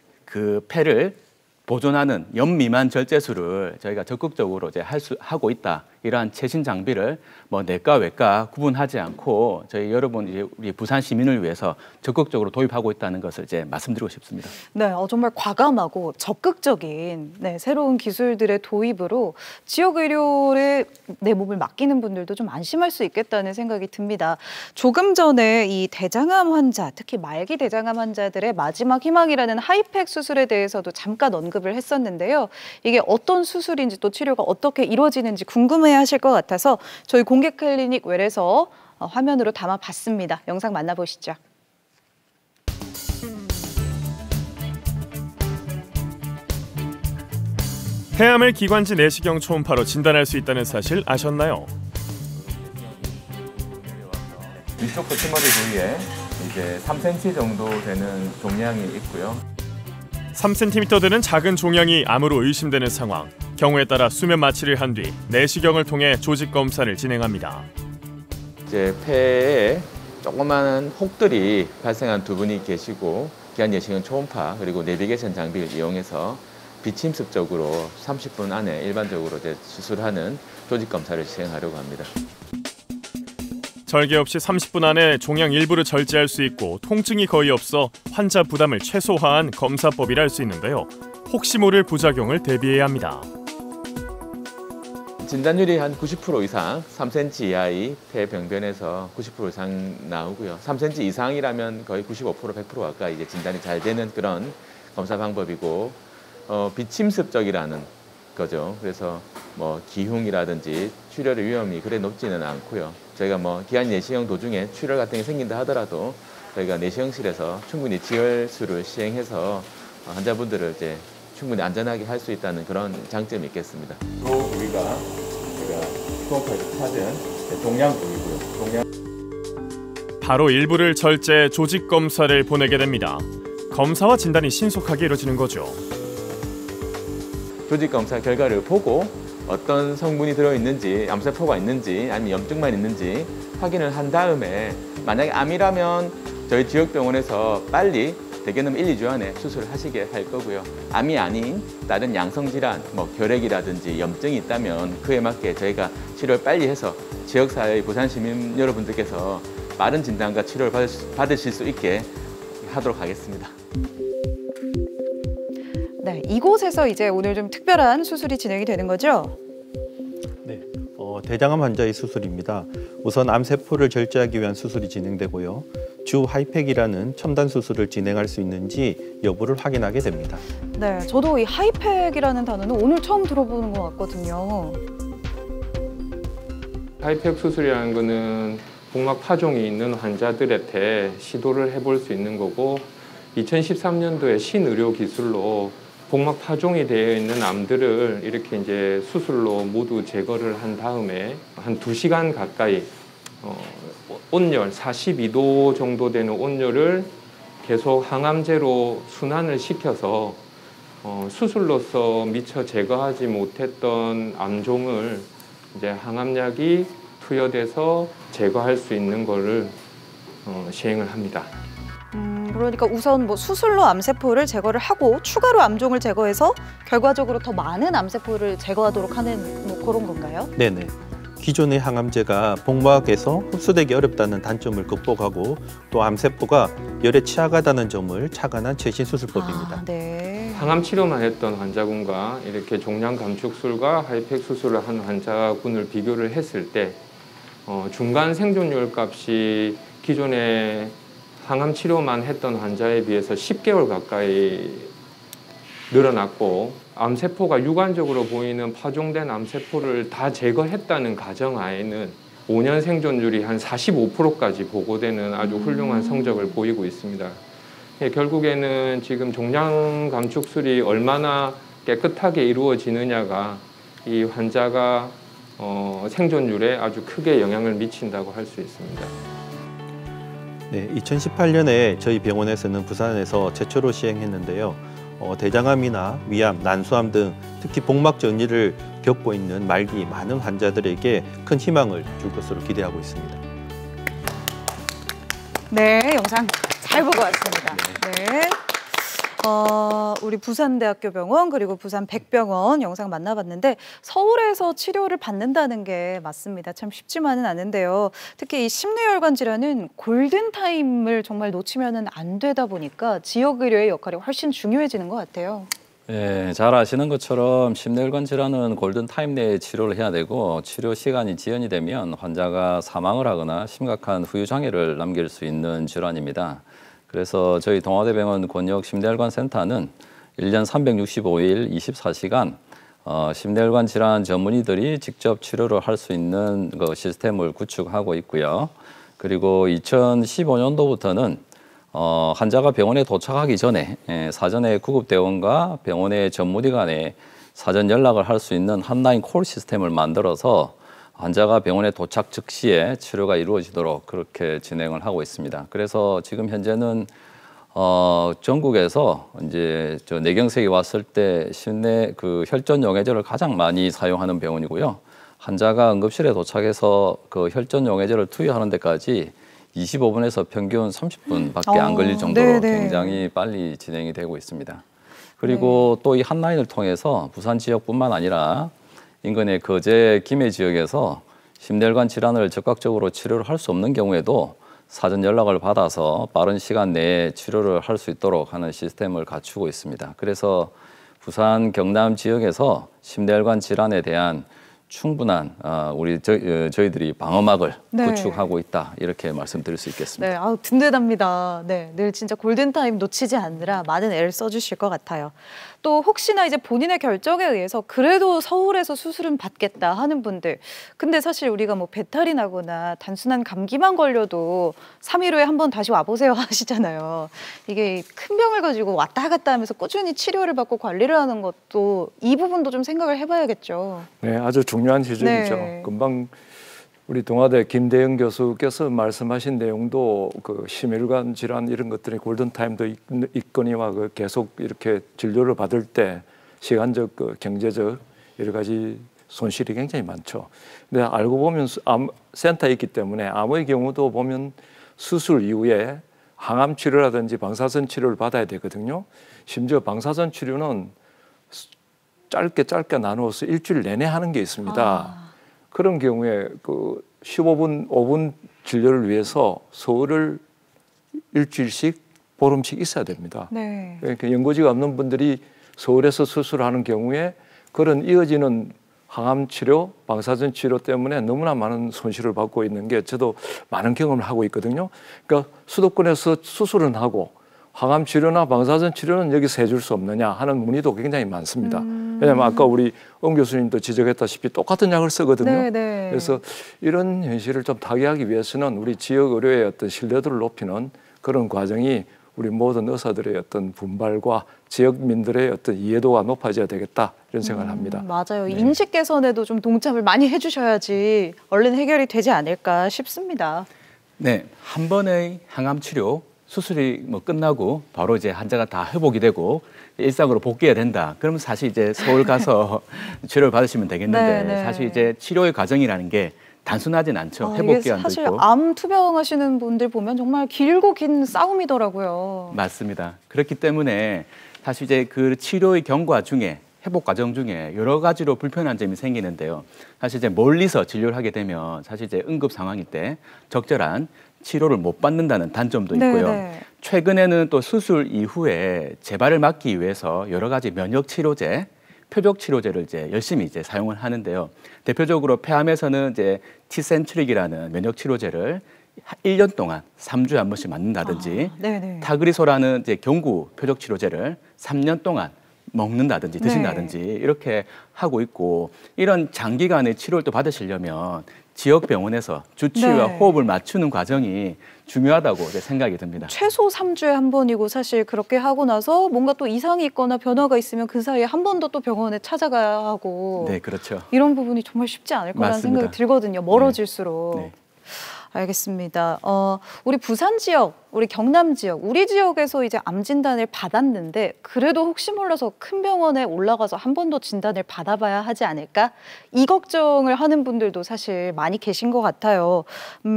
S2: 그 폐를 보존하는 염 미만 절제술을 저희가 적극적으로 이제 하고 있다. 이러한 최신 장비를 뭐 내과 외과 구분하지 않고 저희 여러분 이제 우리 부산 시민을 위해서 적극적으로 도입하고 있다는 것을 이제 말씀드리고 싶습니다.
S1: 네, 정말 과감하고 적극적인 새로운 기술들의 도입으로 지역 의료에 내 몸을 맡기는 분들도 좀 안심할 수 있겠다는 생각이 듭니다. 조금 전에 이 대장암 환자, 특히 말기 대장암 환자들의 마지막 희망이라는 하이팩 수술에 대해서도 잠깐 언급을 했었는데요. 이게 어떤 수술인지 또 치료가 어떻게 이루어지는지 궁금해 하실 것 같아서 저희 공개 클리닉 웰에서 화면으로 담아봤습니다. 영상 만나보시죠.
S4: 폐암을 기관지 내시경 초음파로 진단할 수 있다는 사실 아셨나요?
S2: 위쪽 거침머리 부위에 이제 3cm 정도 되는 종양이 있고요.
S4: 3cm 되는 작은 종양이 암으로 의심되는 상황. 경우에 따라 수면 마취를 한 뒤 내시경을 통해 조직 검사를 진행합니다.
S2: 이제 폐에 조그마한 혹들이 발생한 두 분이 계시고 기관 내시경 초음파 그리고 내비게이션 장비를 이용해서 비침습적으로 30분 안에 일반적으로 이제 수술하는 조직 검사를 시행하려고 합니다.
S4: 절개 없이 30분 안에 종양 일부를 절제할 수 있고 통증이 거의 없어 환자 부담을 최소화한 검사법이라 할 수 있는데요. 혹시 모를 부작용을 대비해야 합니다.
S2: 진단율이 한 90% 이상, 3cm 이하의 폐병변에서 90% 이상 나오고요. 3cm 이상이라면 거의 95%, 100% 가까이 이제 진단이 잘 되는 그런 검사 방법이고, 비침습적이라는 거죠. 그래서 뭐 기흉이라든지 출혈의 위험이 그래 높지는 않고요. 저희가 뭐 기한 내시경 도중에 출혈 같은 게 생긴다 하더라도 저희가 내시경실에서 충분히 지혈술을 시행해서 환자분들을 이제 충분히 안전하게 할 수 있다는 그런 장점이 있겠습니다. 이 부위가 제가 초음파에서 찾은 동양 부위고요.
S4: 바로 일부를 절제 조직 검사를 보내게 됩니다. 검사와 진단이 신속하게 이루어지는 거죠.
S2: 조직 검사 결과를 보고 어떤 성분이 들어있는지, 암세포가 있는지, 아니면 염증만 있는지 확인을 한 다음에 만약에 암이라면 저희 지역병원에서 빨리 대개는 1, 2주 안에 수술을 하시게 할 거고요. 암이 아닌 다른 양성질환, 뭐 결핵이라든지 염증이 있다면 그에 맞게 저희가 치료를 빨리 해서 지역사회의 부산 시민 여러분들께서 빠른 진단과 치료를 받으실 수 있게 하도록 하겠습니다.
S1: 네, 이곳에서 이제 오늘 좀 특별한 수술이 진행이 되는 거죠?
S5: 네, 대장암 환자의 수술입니다. 우선 암세포를 절제하기 위한 수술이 진행되고요. 주 하이팩이라는 첨단 수술을 진행할 수 있는지 여부를 확인하게 됩니다.
S1: 네, 저도 이 하이팩이라는 단어는 오늘 처음 들어보는 것 같거든요.
S10: 하이팩 수술이라는 거는 복막 파종이 있는 환자들한테 시도를 해볼 수 있는 거고 2013년도에 신의료 기술로 복막 파종이 되어 있는 암들을 이렇게 이제 수술로 모두 제거를 한 다음에 한 2시간 가까이 온열 42도 정도 되는 온열을 계속 항암제로 순환을 시켜서 수술로서 미처 제거하지 못했던 암종을 이제 항암약이 투여돼서 제거할 수 있는 거를 시행을 합니다.
S1: 그러니까 우선 뭐 수술로 암세포를 제거를 하고 추가로 암종을 제거해서 결과적으로 더 많은 암세포를 제거하도록 하는 뭐 그런 건가요?
S5: 네네. 기존의 항암제가 복막에서 흡수되기 어렵다는 단점을 극복하고 또 암세포가 열에 취약하다는 점을 착안한 최신 수술법입니다.
S1: 네.
S10: 항암 치료만 했던 환자군과 이렇게 종양 감축술과 하이팩 수술을 한 환자군을 비교를 했을 때 중간 생존율 값이 기존에 항암 치료만 했던 환자에 비해서 10개월 가까이 늘어났고 암세포가 유관적으로 보이는 파종된 암세포를 다 제거했다는 가정하에는 5년 생존율이 한 45%까지 보고되는 아주 훌륭한 성적을 보이고 있습니다. 결국에는 지금 종양 감축술이 얼마나 깨끗하게 이루어지느냐가 이 환자가 생존율에 아주 크게 영향을 미친다고 할 수 있습니다.
S5: 네, 2018년에 저희 병원에서는 부산에서 최초로 시행했는데요. 대장암이나 위암, 난수암 등 특히 복막 정리를 겪고 있는 말기 많은 환자들에게 큰 희망을 줄 것으로 기대하고 있습니다.
S1: 네, 영상 잘 보고 왔습니다. 네. 우리 부산대학교 병원 그리고 부산 백병원 영상 만나봤는데 서울에서 치료를 받는다는 게 맞습니다. 참 쉽지만은 않은데요. 특히 이 심뇌혈관 질환은 골든타임을 정말 놓치면 안 되다 보니까 지역의료의 역할이 훨씬 중요해지는 것 같아요.
S6: 네, 잘 아시는 것처럼 심뇌혈관 질환은 골든타임 내에 치료를 해야 되고 치료 시간이 지연이 되면 환자가 사망을 하거나 심각한 후유장애를 남길 수 있는 질환입니다. 그래서 저희 동아대병원 권역 심뇌혈관 센터는 1년 365일 24시간 심뇌혈관 질환 전문의들이 직접 치료를 할 수 있는 시스템을 구축하고 있고요. 그리고 2015년도부터는 환자가 병원에 도착하기 전에 사전에 구급대원과 병원의 전문의 간에 사전 연락을 할 수 있는 핫라인 콜 시스템을 만들어서 환자가 병원에 도착 즉시에 치료가 이루어지도록 그렇게 진행을 하고 있습니다. 그래서 지금 현재는 전국에서 이제 뇌경색이 왔을 때 심내 혈전 용해제를 가장 많이 사용하는 병원이고요. 환자가 응급실에 도착해서 그 혈전 용해제를 투여하는 데까지 25분에서 평균 30분밖에 안 걸릴 정도로
S1: 네네.
S6: 굉장히 빨리 진행이 되고 있습니다. 그리고 또 이 핫라인을 통해서 부산 지역뿐만 아니라 인근의 거제, 김해 지역에서 심뇌혈관 질환을 적극적으로 치료를 할 수 없는 경우에도 사전 연락을 받아서 빠른 시간 내에 치료를 할 수 있도록 하는 시스템을 갖추고 있습니다. 그래서 부산, 경남 지역에서 심뇌혈관 질환에 대한 충분한 저희들이 방어막을
S1: 네.
S6: 구축하고 있다, 이렇게 말씀드릴 수 있겠습니다.
S1: 네, 아우, 든든합니다. 네, 늘 진짜 골든타임 놓치지 않느라 많은 애를 써주실 것 같아요. 또 혹시나 이제 본인의 결정에 의해서 그래도 서울에서 수술은 받겠다 하는 분들, 근데 사실 우리가 뭐 배탈이 나거나 단순한 감기만 걸려도 3일 후에 한번 다시 와보세요 하시잖아요. 이게 큰 병을 가지고 왔다 갔다 하면서 꾸준히 치료를 받고 관리를 하는 것도 이 부분도 좀 생각을 해봐야겠죠.
S7: 네, 아주 중요한 지적이죠.
S1: 네.
S7: 금방 우리 동아대 김대영 교수께서 말씀하신 내용도 그 심혈관 질환 이런 것들이 골든타임도 있거니와 그 계속 이렇게 진료를 받을 때 시간적, 경제적 여러 가지 손실이 굉장히 많죠. 근데 알고 보면 센터에 있기 때문에 암의 경우도 보면 수술 이후에 항암 치료라든지 방사선 치료를 받아야 되거든요. 심지어 방사선 치료는 짧게 나누어서 일주일 내내 하는 게 있습니다. 그런 경우에 그 15분, 5분 진료를 위해서 서울을 일주일씩 보름씩 있어야 됩니다.
S1: 네.
S7: 그러니까 연고지가 없는 분들이 서울에서 수술하는 경우에 그런 이어지는 항암 치료, 방사선 치료 때문에 너무나 많은 손실을 받고 있는 게 저도 많은 경험을 하고 있거든요. 그러니까 수도권에서 수술은 하고 항암 치료나 방사선 치료는 여기서 해줄 수 없느냐 하는 문의도 굉장히 많습니다. 왜냐하면 아까 우리 엄 교수님도 지적했다시피 똑같은 약을 쓰거든요.
S1: 네네.
S7: 그래서 이런 현실을 좀 타개하기 위해서는 우리 지역 의료의 어떤 신뢰도를 높이는 그런 과정이 우리 모든 의사들의 어떤 분발과 지역민들의 어떤 이해도가 높아져야 되겠다, 이런 생각을 합니다.
S1: 맞아요. 인식 개선에도 좀 동참을 많이 해주셔야지 얼른 해결이 되지 않을까 싶습니다.
S2: 네, 한 번의 항암 치료 수술이 뭐 끝나고 바로 이제 환자가 다 회복이 되고 일상으로 복귀해야 된다. 그러면 사실 이제 서울 가서 치료를 받으시면 되겠는데
S1: 네네.
S2: 사실 이제 치료의 과정이라는 게 단순하진 않죠. 회복 기간도
S1: 사실
S2: 있고.
S1: 암 투병하시는 분들 보면 정말 길고 긴 싸움이더라고요.
S2: 맞습니다. 그렇기 때문에 사실 이제 그 치료의 경과 중에 회복 과정 중에 여러 가지로 불편한 점이 생기는데요. 사실 이제 멀리서 진료를 하게 되면 사실 이제 응급 상황일 때 적절한 치료를 못 받는다는 단점도 있고요.
S1: 네네.
S2: 최근에는 또 수술 이후에 재발을 막기 위해서 여러 가지 면역 치료제, 표적 치료제를 이제 열심히 이제 사용을 하는데요. 대표적으로 폐암에서는 이제 티센트릭이라는 면역 치료제를 1년 동안 3주에 한 번씩 맞는다든지, 타그리소라는 이제 경구 표적 치료제를 3년 동안 먹는다든지 드신다든지 이렇게 하고 있고, 이런 장기간의 치료를 또 받으시려면 지역 병원에서 주치의와 호흡을 맞추는 과정이 중요하다고 생각이 듭니다.
S1: 최소 3주에 한 번이고, 사실 그렇게 하고 나서 뭔가 또 이상이 있거나 변화가 있으면 그 사이에 한 번 더 또 병원에 찾아가야 하고.
S2: 네, 그렇죠.
S1: 이런 부분이 정말 쉽지 않을 거라는 생각이 들거든요. 멀어질수록.
S2: 네.
S1: 알겠습니다. 우리 부산 지역, 우리 경남 지역, 우리 지역에서 이제 암 진단을 받았는데 그래도 혹시 몰라서 큰 병원에 올라가서 한 번 더 진단을 받아봐야 하지 않을까? 이 걱정을 하는 분들도 사실 많이 계신 것 같아요.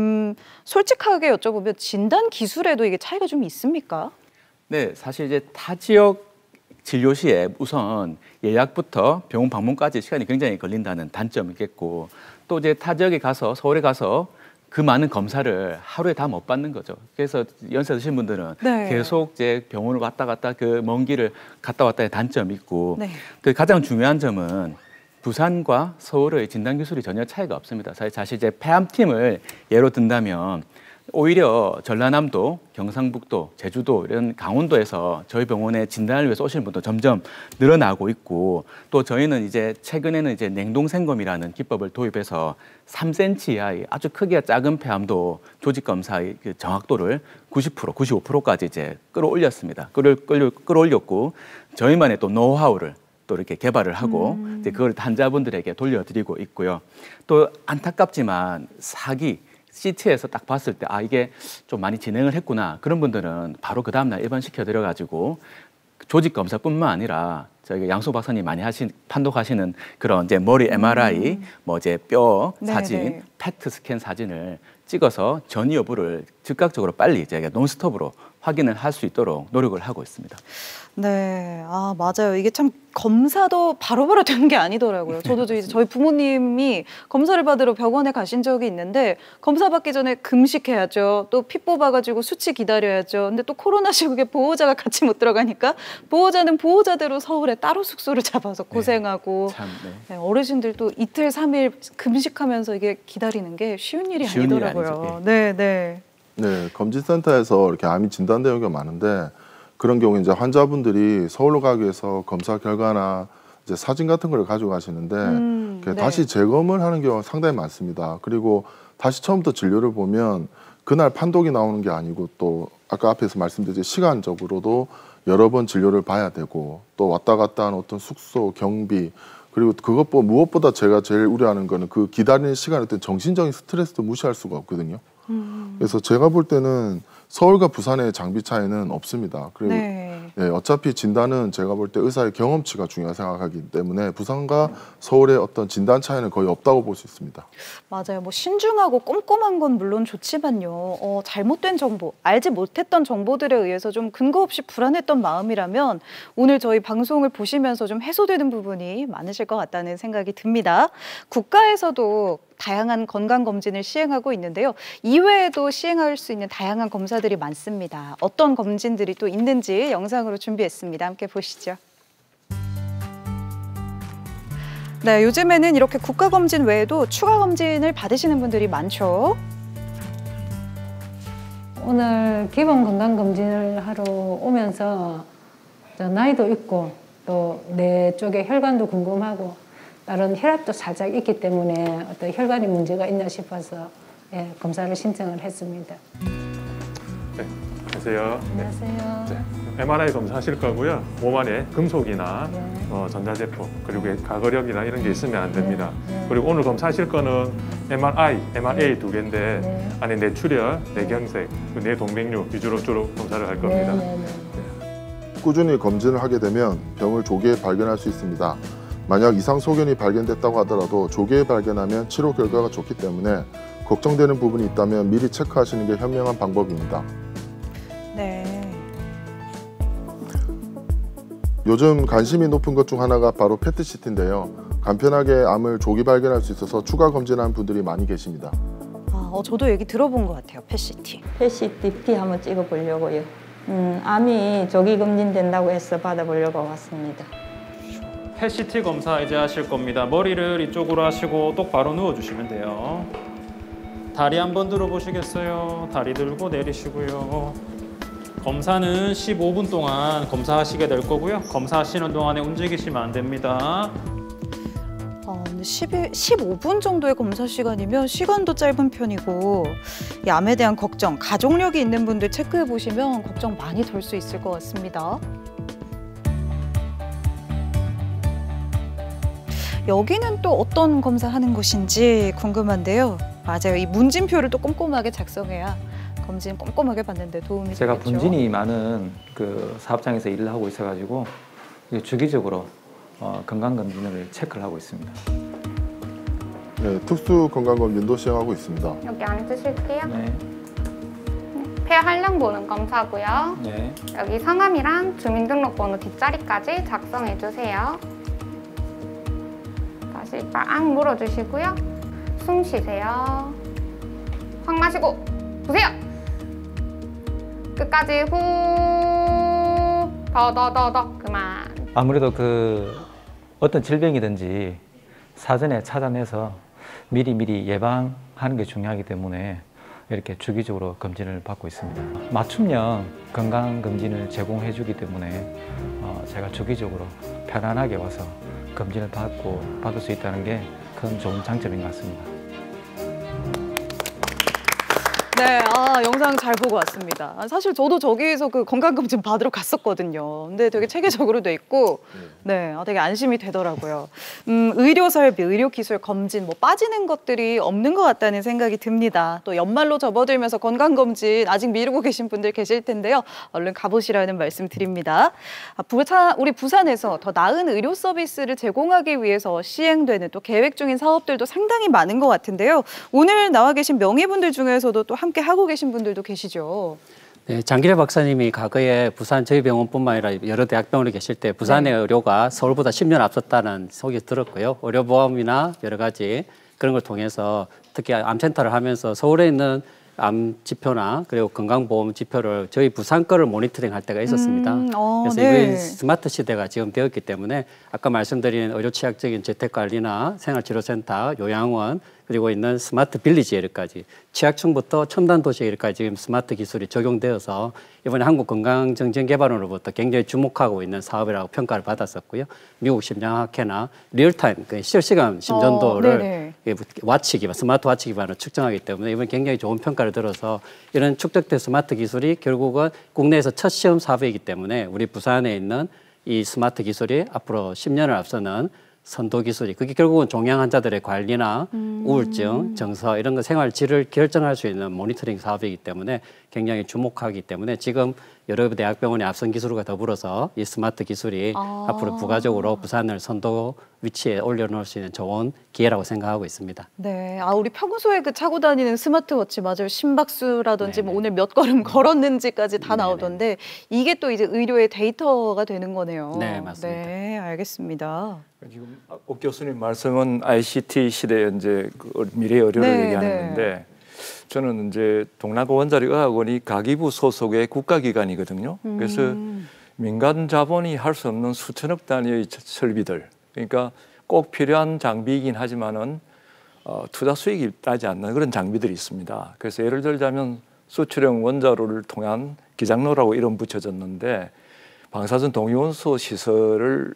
S1: 솔직하게 여쭤보면 진단 기술에도 이게 차이가 좀 있습니까?
S2: 네, 사실 이제 타 지역 진료 시에 우선 예약부터 병원 방문까지 시간이 굉장히 걸린다는 단점이 있겠고, 또 이제 타 지역에 가서 서울에 가서 그 많은 검사를 하루에 다 못 받는 거죠. 그래서 연세 드신 분들은 계속 이제 병원을 왔다 갔다 그 먼 길을 갔다 왔다의 단점이 있고, 그 가장 중요한 점은 부산과 서울의 진단 기술이 전혀 차이가 없습니다. 사실 이제 폐암팀을 예로 든다면 오히려 전라남도, 경상북도, 제주도 이런 강원도에서 저희 병원에 진단을 위해서 오시는 분도 점점 늘어나고 있고, 또 저희는 이제 최근에는 이제 냉동생검이라는 기법을 도입해서 3cm 이하의 아주 크기가 작은 폐암도 조직 검사의 그 정확도를 90%, 95%까지 이제 끌어올렸습니다. 끌어올렸고, 저희만의 또 노하우를 또 이렇게 개발을 하고 이제 그걸 환자분들에게 돌려드리고 있고요. 또 안타깝지만 CT에서 딱 봤을 때 이게 좀 많이 진행을 했구나, 그런 분들은 바로 그 다음날 입원시켜드려가지고 조직 검사뿐만 아니라 저희 양소 박사님 많이 판독하시는 그런 이제 머리 MRI, 뭐 이제 뼈 사진, PET 스캔 사진을 찍어서 전이 여부를 즉각적으로 빨리 저희가 논스톱으로 확인을 할 수 있도록 노력을 하고 있습니다.
S1: 네, 맞아요. 이게 참 검사도 바로바로 되는 게 아니더라고요. 저도 저희 부모님이 검사를 받으러 병원에 가신 적이 있는데 검사 받기 전에 금식해야죠. 또 피 뽑아가지고 수치 기다려야죠. 근데 또 코로나 시국에 보호자가 같이 못 들어가니까 보호자는 보호자대로 서울에 따로 숙소를 잡아서 고생하고 네, 어르신들도 이틀, 3일 금식하면서 이게 기다리는 게 쉬운 일이 아니더라고요. 네.
S3: 네, 검진센터에서 이렇게 암이 진단되는 경우가 많은데 그런 경우에 이제 환자분들이 서울로 가기 위해서 검사 결과나 이제 사진 같은 걸 가져가시는데
S1: 네.
S3: 다시 재검을 하는 경우가 상당히 많습니다. 그리고 다시 처음부터 진료를 보면 그날 판독이 나오는 게 아니고 또 아까 앞에서 말씀드린 시간적으로도 여러 번 진료를 봐야 되고 또 왔다 갔다 하는 어떤 숙소, 경비 그리고 그것보다 무엇보다 제가 제일 우려하는 거는 그 기다리는 시간에 어떤 정신적인 스트레스도 무시할 수가 없거든요. 그래서 제가 볼 때는 서울과 부산의 장비 차이는 없습니다. 그리고 네, 어차피 진단은 제가 볼 때 의사의 경험치가 중요하다고 생각하기 때문에 부산과 서울의 어떤 진단 차이는 거의 없다고 볼 수 있습니다.
S1: 맞아요. 뭐 신중하고 꼼꼼한 건 물론 좋지만요. 잘못된 정보, 알지 못했던 정보들에 의해서 좀 근거 없이 불안했던 마음이라면 오늘 저희 방송을 보시면서 좀 해소되는 부분이 많으실 것 같다는 생각이 듭니다. 국가에서도 다양한 건강검진을 시행하고 있는데요. 이외에도 시행할 수 있는 다양한 검사들이 많습니다. 어떤 검진들이 또 있는지 영상으로 준비했습니다. 함께 보시죠. 네, 요즘에는 이렇게 국가검진 외에도 추가검진을 받으시는 분들이 많죠.
S11: 오늘 기본 건강검진을 하러 오면서 나이도 있고 또 내 쪽에 혈관도 궁금하고 다른 혈압도 살짝 있기 때문에 어떤 혈관에 문제가 있나 싶어서 검사를 신청을 했습니다.
S12: 네, 안녕하세요.
S11: 안녕하세요.
S12: 네, MRI 검사하실 거고요. 몸 안에 금속이나 전자제품 그리고 가거력이나 이런 게 있으면 안 됩니다. 그리고 오늘 검사하실 거는 MRA 두 개인데 안에 뇌출혈, 뇌경색, 뇌동맥류 위주로 주로 검사를 할 겁니다.
S3: 꾸준히 검진을 하게 되면 병을 조기에 발견할 수 있습니다. 만약 이상 소견이 발견됐다고 하더라도 조기에 발견하면 치료 결과가 좋기 때문에 걱정되는 부분이 있다면 미리 체크하시는 게 현명한 방법입니다.
S1: 네.
S3: 요즘 관심이 높은 것 중 하나가 바로 PET-CT인데요. 간편하게 암을 조기 발견할 수 있어서 추가 검진하는 분들이 많이 계십니다.
S1: 저도 얘기 들어본 것 같아요. PET-CT.
S13: PET-CT 한번 찍어보려고요. 암이 조기 검진된다고 해서 받아보려고 왔습니다.
S14: PET-CT 검사 이제 하실 겁니다. 머리를 이쪽으로 하시고 똑바로 누워주시면 돼요. 다리 한번 들어보시겠어요? 다리 들고 내리시고요. 검사는 15분 동안 검사하시게 될 거고요. 검사하시는 동안에 움직이시면 안 됩니다.
S1: 근데 15분 정도의 검사 시간이면 시간도 짧은 편이고 이 암에 대한 걱정, 가족력이 있는 분들 체크해 보시면 걱정 많이 덜 수 있을 것 같습니다. 여기는 또 어떤 검사하는 곳인지 궁금한데요. 맞아요. 이 문진표를 또 꼼꼼하게 작성해야 검진 꼼꼼하게 받는데 도움이 되겠죠.
S15: 제가 분진이 많은 그 사업장에서 일을 하고 있어가지고 주기적으로 건강검진을 체크를 하고 있습니다.
S3: 네, 특수 건강검진도 시행하고 있습니다.
S16: 여기 앉으실게요.
S15: 네.
S16: 폐 활량 보는 검사고요.
S15: 네.
S16: 여기 성함이랑 주민등록번호 뒷자리까지 작성해 주세요. 다시 꽉 물어주시고요. 숨 쉬세요. 확 마시고 보세요. 끝까지 후. 더 그만.
S15: 아무래도 어떤 질병이든지 사전에 찾아내서 미리 예방하는 게 중요하기 때문에 이렇게 주기적으로 검진을 받고 있습니다. 맞춤형 건강검진을 제공해 주기 때문에 제가 주기적으로 편안하게 와서 검진을 받을 수 있다는 게 큰 좋은 장점인 것 같습니다.
S1: 네, 영상 잘 보고 왔습니다. 사실 저도 저기에서 그 건강검진 받으러 갔었거든요. 근데 되게 체계적으로 돼 있고, 네, 되게 안심이 되더라고요. 의료 설비, 의료 기술, 검진, 빠지는 것들이 없는 것 같다는 생각이 듭니다. 또 연말로 접어들면서 건강검진 아직 미루고 계신 분들 계실 텐데요. 얼른 가보시라는 말씀 드립니다. 우리 부산에서 더 나은 의료 서비스를 제공하기 위해서 시행되는 또 계획 중인 사업들도 상당히 많은 것 같은데요. 오늘 나와 계신 명의분들 중에서도 또 함께 하고 계신 분들도 계시죠.
S8: 네, 장기래 박사님이 과거에 부산 저희 병원뿐만 아니라 여러 대학병원에 계실 때 부산의 의료가 서울보다 10년 앞섰다는 소식이 들었고요. 의료보험이나 여러 가지 그런 걸 통해서 특히 암센터를 하면서 서울에 있는 암 지표나 그리고 건강보험 지표를 저희 부산 거를 모니터링 할 때가 있었습니다. 그래서 이게 스마트 시대가 지금 되었기 때문에 아까 말씀드린 의료 취약적인 재택관리나 생활치료센터, 요양원 그리고 있는 스마트 빌리지 에리까지 취약층부터 첨단 도시 에리까지 지금 스마트 기술이 적용되어서 이번에 한국건강정책개발원으로부터 굉장히 주목하고 있는 사업이라고 평가를 받았었고요. 미국 심장학회나 리얼타임, 실시간 심전도를 와치 기반, 스마트 와치 기반으로 측정하기 때문에 이번 굉장히 좋은 평가를 들어서 이런 축적된 스마트 기술이 결국은 국내에서 첫 시험 사업이기 때문에 우리 부산에 있는 이 스마트 기술이 앞으로 10년을 앞서는 선도 기술이 그게 결국은 종양 환자들의 관리나 우울증, 정서 이런 거 생활 질을 결정할 수 있는 모니터링 사업이기 때문에 굉장히 주목하기 때문에 지금 여러 대학병원의 앞선 기술과 더불어서 이 스마트 기술이 앞으로 부가적으로 부산을 선도 위치에 올려놓을 수 있는 좋은 기회라고 생각하고 있습니다.
S1: 네, 우리 평소에 그 차고 다니는 스마트워치 맞아요. 심박수라든지 뭐 오늘 몇 걸음 걸었는지까지 다 나오던데 이게 또 이제 의료의 데이터가 되는 거네요.
S8: 네, 맞습니다.
S1: 네, 알겠습니다.
S7: 지금 옥 교수님 말씀은 ICT 시대의 이제 미래 의료를 얘기하는 건데 저는 이제 동남아 원자리 의학원이 가기부 소속의 국가기관이거든요. 그래서 민간 자본이 할 수 없는 수천억 단위의 설비들, 그러니까 꼭 필요한 장비이긴 하지만은 투자 수익이 나지 않는 그런 장비들이 있습니다. 그래서 예를 들자면 수출형 원자로를 통한 기장로라고 이름 붙여졌는데 방사선 동위원소 시설을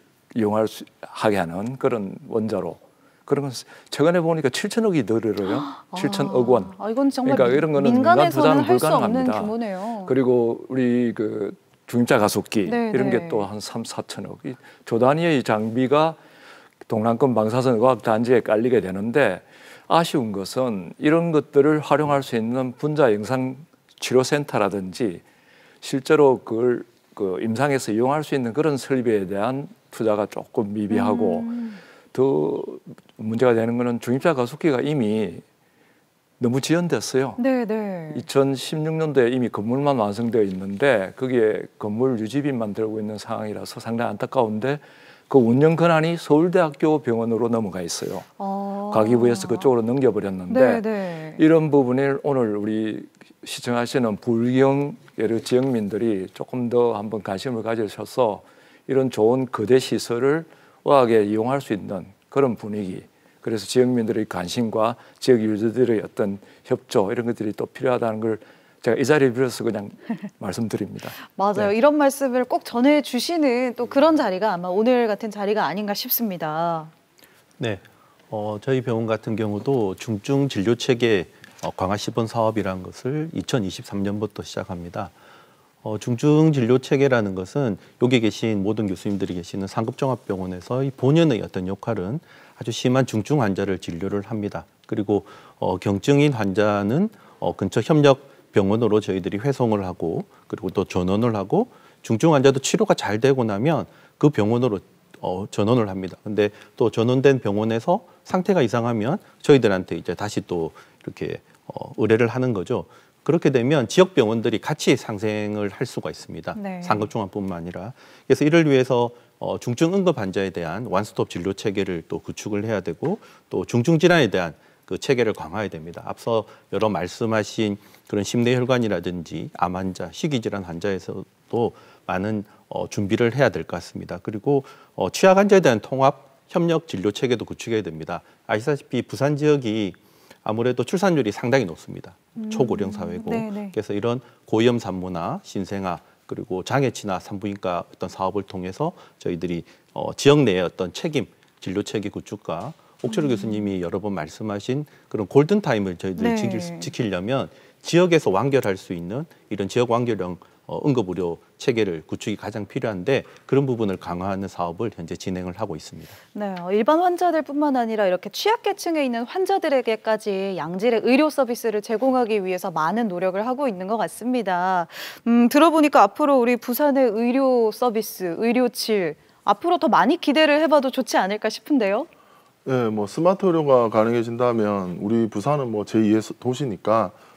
S7: 하게 하는 그런 원자로. 그런 건 최근에 보니까 7천억이 늘어요. 7천억 원.
S1: 이건 정말
S7: 그러니까 이런 거는 민간 투자는
S1: 할 수 없는
S7: 불가능합니다.
S1: 규모네요.
S7: 그리고 우리 그 중입자 가속기 이런 게 또 한 3, 4천억. 조 단위의 장비가 동남권 방사선 의학 단지에 깔리게 되는데 아쉬운 것은 이런 것들을 활용할 수 있는 분자 영상 치료 센터라든지 실제로 그걸 그 임상에서 이용할 수 있는 그런 설비에 대한 투자가 조금 미비하고 더 문제가 되는 거는 중입자 가속기가 이미 너무 지연됐어요.
S1: 네네.
S7: 2016년도에 이미 건물만 완성되어 있는데 거기에 건물 유지비만 들고 있는 상황이라서 상당히 안타까운데 그 운영 권한이 서울대학교 병원으로 넘어가 있어요. 과기부에서 그쪽으로 넘겨버렸는데
S1: 네네.
S7: 이런 부분을 오늘 우리 시청하시는 불경 여러 지역민들이 조금 더 한번 관심을 가지셔서 이런 좋은 거대 시설을 의학에 이용할 수 있는 그런 분위기, 그래서 지역민들의 관심과 지역 유저들의 어떤 협조 이런 것들이 또 필요하다는 걸 제가 이 자리에 빌어서 그냥 말씀드립니다.
S1: 맞아요.
S7: 네.
S1: 이런 말씀을 꼭 전해주시는 또 그런 자리가 아마 오늘 같은 자리가 아닌가 싶습니다.
S5: 네, 저희 병원 같은 경우도 중증 진료 체계 강화 시범 사업이라는 것을 2023년부터 시작합니다. 중증 진료 체계라는 것은 여기 계신 모든 교수님들이 계시는 상급종합병원에서 이 본연의 어떤 역할은 아주 심한 중증 환자를 진료를 합니다. 그리고 경증인 환자는 근처 협력 병원으로 저희들이 회송을 하고 그리고 또 전원을 하고 중증 환자도 치료가 잘 되고 나면 그 병원으로 전원을 합니다. 근데 또 전원된 병원에서 상태가 이상하면 저희들한테 이제 다시 또 이렇게 의뢰를 하는 거죠. 그렇게 되면 지역 병원들이 같이 상생을 할 수가 있습니다.
S1: 네.
S5: 상급종합뿐만 아니라. 그래서 이를 위해서 중증 응급 환자에 대한 원스톱 진료 체계를 또 구축을 해야 되고 또 중증 질환에 대한 그 체계를 강화해야 됩니다. 앞서 여러 말씀하신 그런 심뇌혈관이라든지 암 환자, 희귀질환 환자에서도 많은 준비를 해야 될 것 같습니다. 그리고 취약 환자에 대한 통합 협력 진료 체계도 구축해야 됩니다. 아시다시피 부산 지역이 아무래도 출산율이 상당히 높습니다. 초고령 사회고.
S1: 네네.
S5: 그래서 이런 고위험 산모나 신생아 그리고 장애치나 산부인과 어떤 사업을 통해서 저희들이 지역 내의 어떤 책임, 진료 체계 구축과 옥철우 교수님이 여러 번 말씀하신 그런 골든타임을 저희들이 지키려면 지역에서 완결할 수 있는 이런 지역 완결형 응급의료 체계를 구축이 가장 필요한데 그런 부분을 강화하는 사업을 현재 진행을 하고 있습니다.
S1: 네, 일반 환자들뿐만 아니라 이렇게 취약계층에 있는 환자들에게까지 양질의 의료 서비스를 제공하기 위해서 많은 노력을 하고 있는 것 같습니다. 들어보니까 앞으로 우리 부산의 의료 서비스, 의료질 앞으로 더 많이 기대를 해봐도 좋지 않을까 싶은데요.
S3: 네, 뭐 스마트 의료가 가능해진다면 우리 부산은 뭐 제2의 도시니까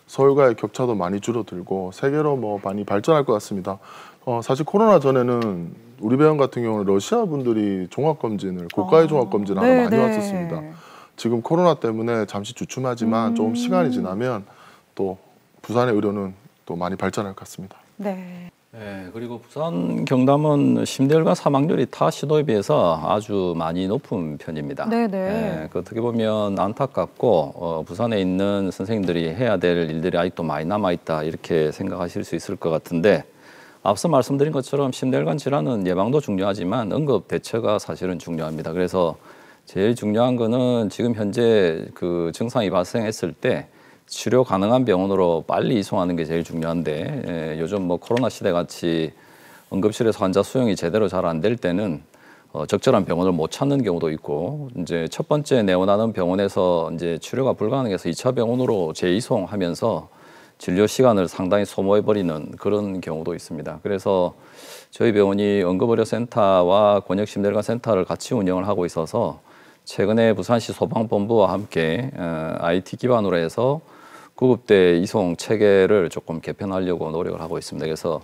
S3: 서울과의 격차도 많이 줄어들고 세계로 뭐 많이 발전할 것 같습니다. 사실 코로나 전에는 우리 병원 같은 경우는 러시아 분들이 종합검진을 고가의 종합검진을 하러 많이 왔었습니다. 지금 코로나 때문에 잠시 주춤하지만 조금 시간이 지나면 또 부산의 의료는 또 많이 발전할 것 같습니다.
S1: 네.
S6: 네, 그리고 부산 경남은 심대혈관 사망률이 타 시도에 비해서 아주 많이 높은 편입니다.
S1: 네네.
S6: 네, 어떻게 보면 안타깝고 부산에 있는 선생님들이 해야 될 일들이 아직도 많이 남아있다 이렇게 생각하실 수 있을 것 같은데 앞서 말씀드린 것처럼 심대혈관 질환은 예방도 중요하지만 응급 대처가 사실은 중요합니다. 그래서 제일 중요한 거는 지금 현재 그 증상이 발생했을 때 치료 가능한 병원으로 빨리 이송하는 게 제일 중요한데 요즘 뭐 코로나 시대 같이 응급실에서 환자 수용이 제대로 잘 안 될 때는 적절한 병원을 못 찾는 경우도 있고 이제 첫 번째 내원하는 병원에서 이제 치료가 불가능해서 2차 병원으로 재이송하면서 진료 시간을 상당히 소모해버리는 그런 경우도 있습니다. 그래서 저희 병원이 응급의료센터와 권역심대혈관센터를 같이 운영을 하고 있어서 최근에 부산시 소방본부와 함께 IT 기반으로 해서 구급대 이송 체계를 조금 개편하려고 노력을 하고 있습니다. 그래서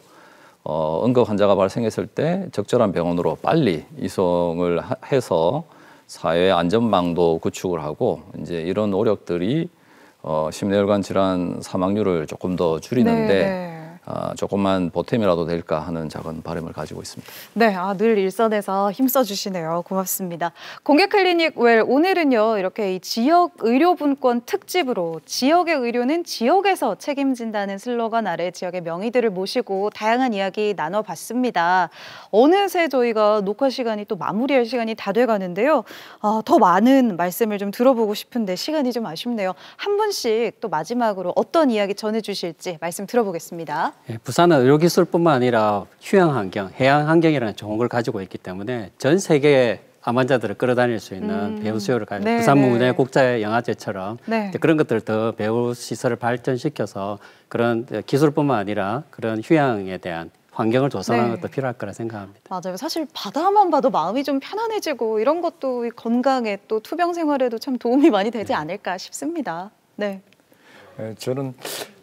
S6: 응급 환자가 발생했을 때 적절한 병원으로 빨리 이송을 해서 사회 안전망도 구축을 하고 이제 이런 노력들이 심내혈관 질환 사망률을 조금 더 줄이는데 조금만 보탬이라도 될까 하는 작은 바람을 가지고 있습니다.
S1: 네, 늘 일선에서 힘써주시네요. 고맙습니다. 공개클리닉 웰 오늘은요 이렇게 이 지역 의료분권 특집으로 지역의 의료는 지역에서 책임진다는 슬로건 아래 지역의 명의들을 모시고 다양한 이야기 나눠봤습니다. 어느새 저희가 녹화 시간이 또 마무리할 시간이 다 돼가는데요. 더 많은 말씀을 좀 들어보고 싶은데 시간이 좀 아쉽네요. 한 분씩 또 마지막으로 어떤 이야기 전해주실지 말씀 들어보겠습니다.
S8: 부산은 의료기술뿐만 아니라 휴양환경, 해양환경이라는 좋은 걸 가지고 있기 때문에 전 세계의 암 환자들을 끌어다닐 수 있는 배우 수요를 가지고 부산문예 국제영화제처럼 그런 것들을 더 배우 시설을 발전시켜서 그런 기술뿐만 아니라 그런 휴양에 대한 환경을 조성하는 것도 필요할 거라 생각합니다.
S1: 맞아요. 사실 바다만 봐도 마음이 좀 편안해지고 이런 것도 건강에 또 투병 생활에도 참 도움이 많이 되지 않을까 싶습니다. 네.
S7: 저는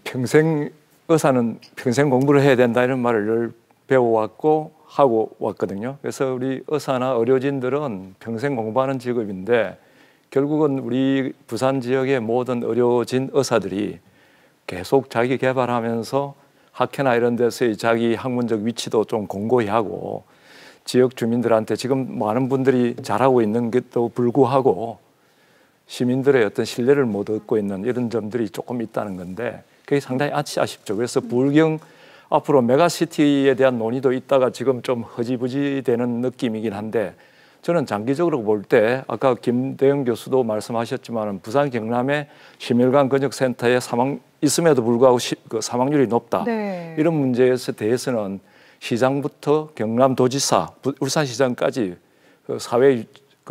S7: 의사는 평생 공부를 해야 된다 이런 말을 늘 배워왔고 하고 왔거든요. 그래서 우리 의사나 의료진들은 평생 공부하는 직업인데 결국은 우리 부산 지역의 모든 의료진 의사들이 계속 자기 개발하면서 학회나 이런 데서의 자기 학문적 위치도 좀 공고히 하고 지역 주민들한테 지금 많은 분들이 잘하고 있는 것도 불구하고 시민들의 어떤 신뢰를 못 얻고 있는 이런 점들이 조금 있다는 건데 그게 상당히 아쉽죠. 그래서 부울경 앞으로 메가시티에 대한 논의도 있다가 지금 좀 허지부지 되는 느낌이긴 한데 저는 장기적으로 볼 때 아까 김대영 교수도 말씀하셨지만 부산 경남의 심혈관 근육센터에 있음에도 불구하고 사망률이 높다. 이런 문제에 대해서는 시장부터 경남도지사, 울산시장까지 사회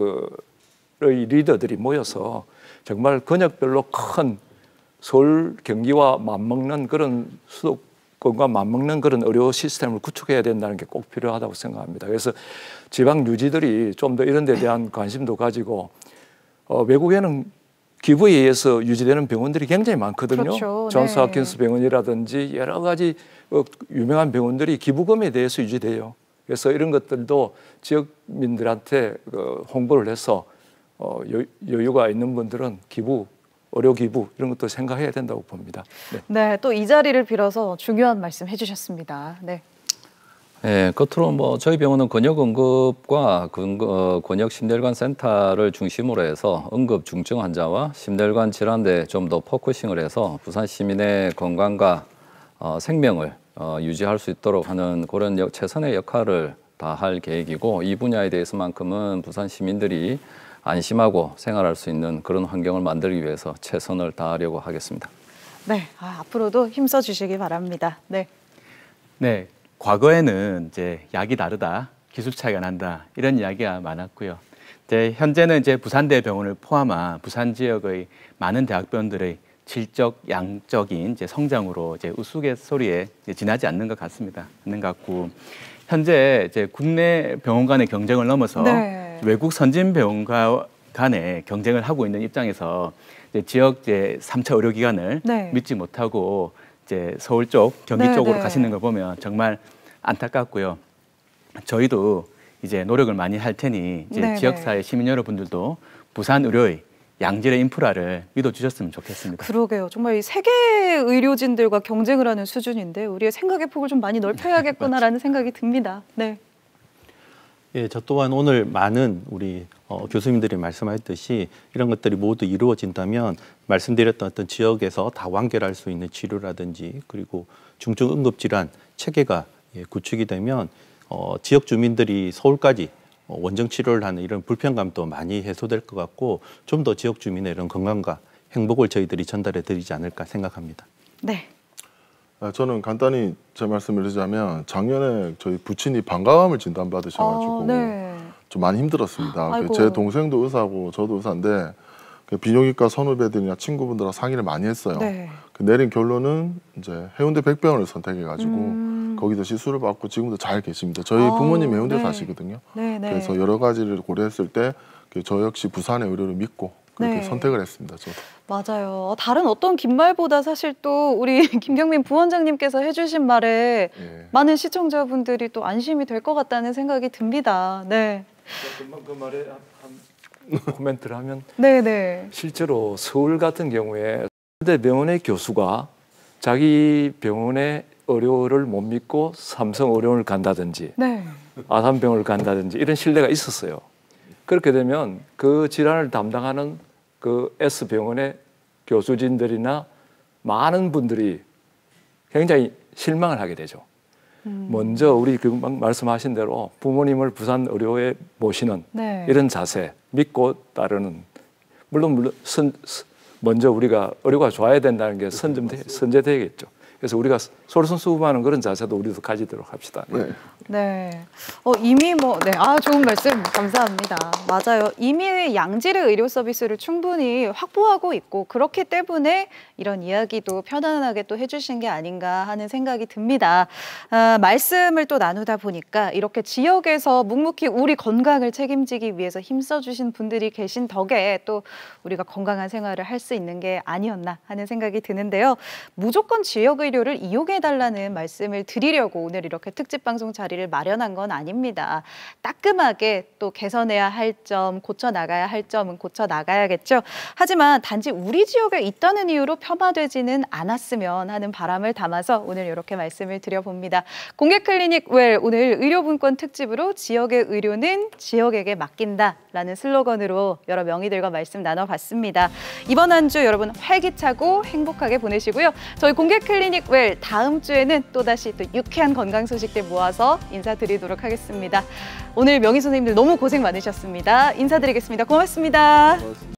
S7: 리더들이 모여서 정말 근역별로 큰 서울, 경기와 맞먹는 그런 수도권과 맞먹는 그런 의료 시스템을 구축해야 된다는 게 꼭 필요하다고 생각합니다. 그래서 지방 유지들이 좀 더 이런 데 대한 관심도 가지고 외국에는 기부에 의해서 유지되는 병원들이 굉장히 많거든요. 그렇죠. 존스 홉킨스 병원이라든지 여러 가지 유명한 병원들이 기부금에 대해서 유지돼요. 그래서 이런 것들도 지역민들한테 홍보를 해서 여유가 있는 분들은 의료 기부 이런 것도 생각해야 된다고 봅니다.
S1: 네, 또 이 자리를 빌어서 중요한 말씀 해주셨습니다. 네.
S6: 네, 끝으로 뭐 저희 병원은 권역응급과 권역심대혈관센터를 중심으로 해서 응급 중증 환자와 심대혈관 질환에 좀 더 포커싱을 해서 부산 시민의 건강과 생명을 유지할 수 있도록 하는 그런 최선의 역할을 다할 계획이고 이 분야에 대해서만큼은 부산 시민들이 안심하고 생활할 수 있는 그런 환경을 만들기 위해서 최선을 다하려고 하겠습니다.
S1: 네, 앞으로도 힘써 주시기 바랍니다. 네.
S2: 네, 과거에는 이제 약이 다르다, 기술 차이가 난다 이런 이야기가 많았고요. 이제 현재는 이제 부산대병원을 포함한 부산 지역의 많은 대학병원들의 질적, 양적인 이제 성장으로 이제 우스갯소리에 지나지 않는 것 같습니다. 않는 것 같고 현재 이제 국내 병원 간의 경쟁을 넘어서 외국 선진 병원과 간에 경쟁을 하고 있는 입장에서 이제 지역 이제 3차 의료기관을
S1: 네.
S2: 믿지 못하고 이제 서울 쪽, 경기
S1: 네,
S2: 쪽으로
S1: 네.
S2: 가시는 걸 보면 정말 안타깝고요. 저희도 이제 노력을 많이 할 테니 이제
S1: 네,
S2: 지역사회 시민 여러분들도 부산 의료의 양질의 인프라를 믿어주셨으면 좋겠습니다.
S1: 그러게요. 정말 이 세계 의료진들과 경쟁을 하는 수준인데 우리의 생각의 폭을 좀 많이 넓혀야겠구나라는 생각이 듭니다. 네.
S5: 예, 저 또한 오늘 많은 우리 교수님들이 말씀하셨듯이 이런 것들이 모두 이루어진다면 말씀드렸던 어떤 지역에서 다 완결할 수 있는 치료라든지 그리고 중증 응급질환 체계가 구축이 되면 지역 주민들이 서울까지 원정 치료를 하는 이런 불편감도 많이 해소될 것 같고 좀 더 지역 주민의 이런 건강과 행복을 저희들이 전달해 드리지 않을까 생각합니다.
S1: 네.
S3: 저는 간단히 제 말씀을 드리자면 작년에 저희 부친이 방광암을 진단받으셔가지고
S1: 네.
S3: 좀 많이 힘들었습니다.
S1: 아이고.
S3: 제 동생도 의사고 저도 의사인데 비뇨기과 선후배들이나 친구분들하고 상의를 많이 했어요.
S1: 네.
S3: 내린 결론은 이제 해운대 백병원을 선택해가지고 거기서 시술을 받고 지금도 잘 계십니다. 저희 부모님 해운대
S1: 네.
S3: 사시거든요.
S1: 네, 네.
S3: 그래서 여러 가지를 고려했을 때 저 역시 부산의 의료를 믿고 그렇게
S1: 네.
S3: 선택을 했습니다. 저도.
S1: 맞아요. 다른 어떤 긴 말보다 사실 또 우리 김경민 부원장님께서 해주신 말에 많은 시청자분들이 또 안심이 될 것 같다는 생각이 듭니다. 네.
S7: 그 말에 한 코멘트를 하면
S1: 네네.
S7: 실제로 서울 같은 경우에 대병원의 교수가 자기 병원의 의료를 못 믿고 삼성의료원을 간다든지
S1: 네.
S7: 아산병원을 간다든지 이런 신뢰가 있었어요. 그렇게 되면 그 질환을 담당하는 그 S병원의 교수진들이나 많은 분들이 굉장히 실망을 하게 되죠. 먼저 우리 그 말씀하신 대로 부모님을 부산 의료에 모시는
S1: 네.
S7: 이런 자세, 믿고 따르는 물론 먼저 우리가 의료가 좋아야 된다는 게 선제되겠죠. 그래서 우리가 솔선수범하는 그런 자세도 우리도 가지도록 합시다.
S3: 네.
S1: 네. 이미 좋은 말씀 감사합니다. 맞아요. 이미 양질의 의료 서비스를 충분히 확보하고 있고 그렇기 때문에 이런 이야기도 편안하게 또 해주신 게 아닌가 하는 생각이 듭니다. 말씀을 또 나누다 보니까 이렇게 지역에서 묵묵히 우리 건강을 책임지기 위해서 힘써주신 분들이 계신 덕에 또 우리가 건강한 생활을 할 수 있는 게 아니었나 하는 생각이 드는데요. 무조건 지역 의료를 이용해달라는 말씀을 드리려고 오늘 이렇게 특집 방송 자리를 마련한 건 아닙니다. 따끔하게 또 개선해야 할 점, 고쳐나가야 할 점은 고쳐나가야겠죠. 하지만 단지 우리 지역에 있다는 이유로 폄하되지는 않았으면 하는 바람을 담아서 오늘 이렇게 말씀을 드려봅니다. 공개 클리닉 웰 오늘 의료분권 특집으로 지역의 의료는 지역에게 맡긴다라는 슬로건으로 여러 명의들과 말씀 나눠봤습니다. 이번 한 주 여러분 활기차고 행복하게 보내시고요. 저희 공개 클리닉 웰 다음 주에는 또다시 또 유쾌한 건강 소식들 모아서 인사드리도록 하겠습니다. 오늘 명의 선생님들 너무 고생 많으셨습니다. 인사드리겠습니다. 고맙습니다.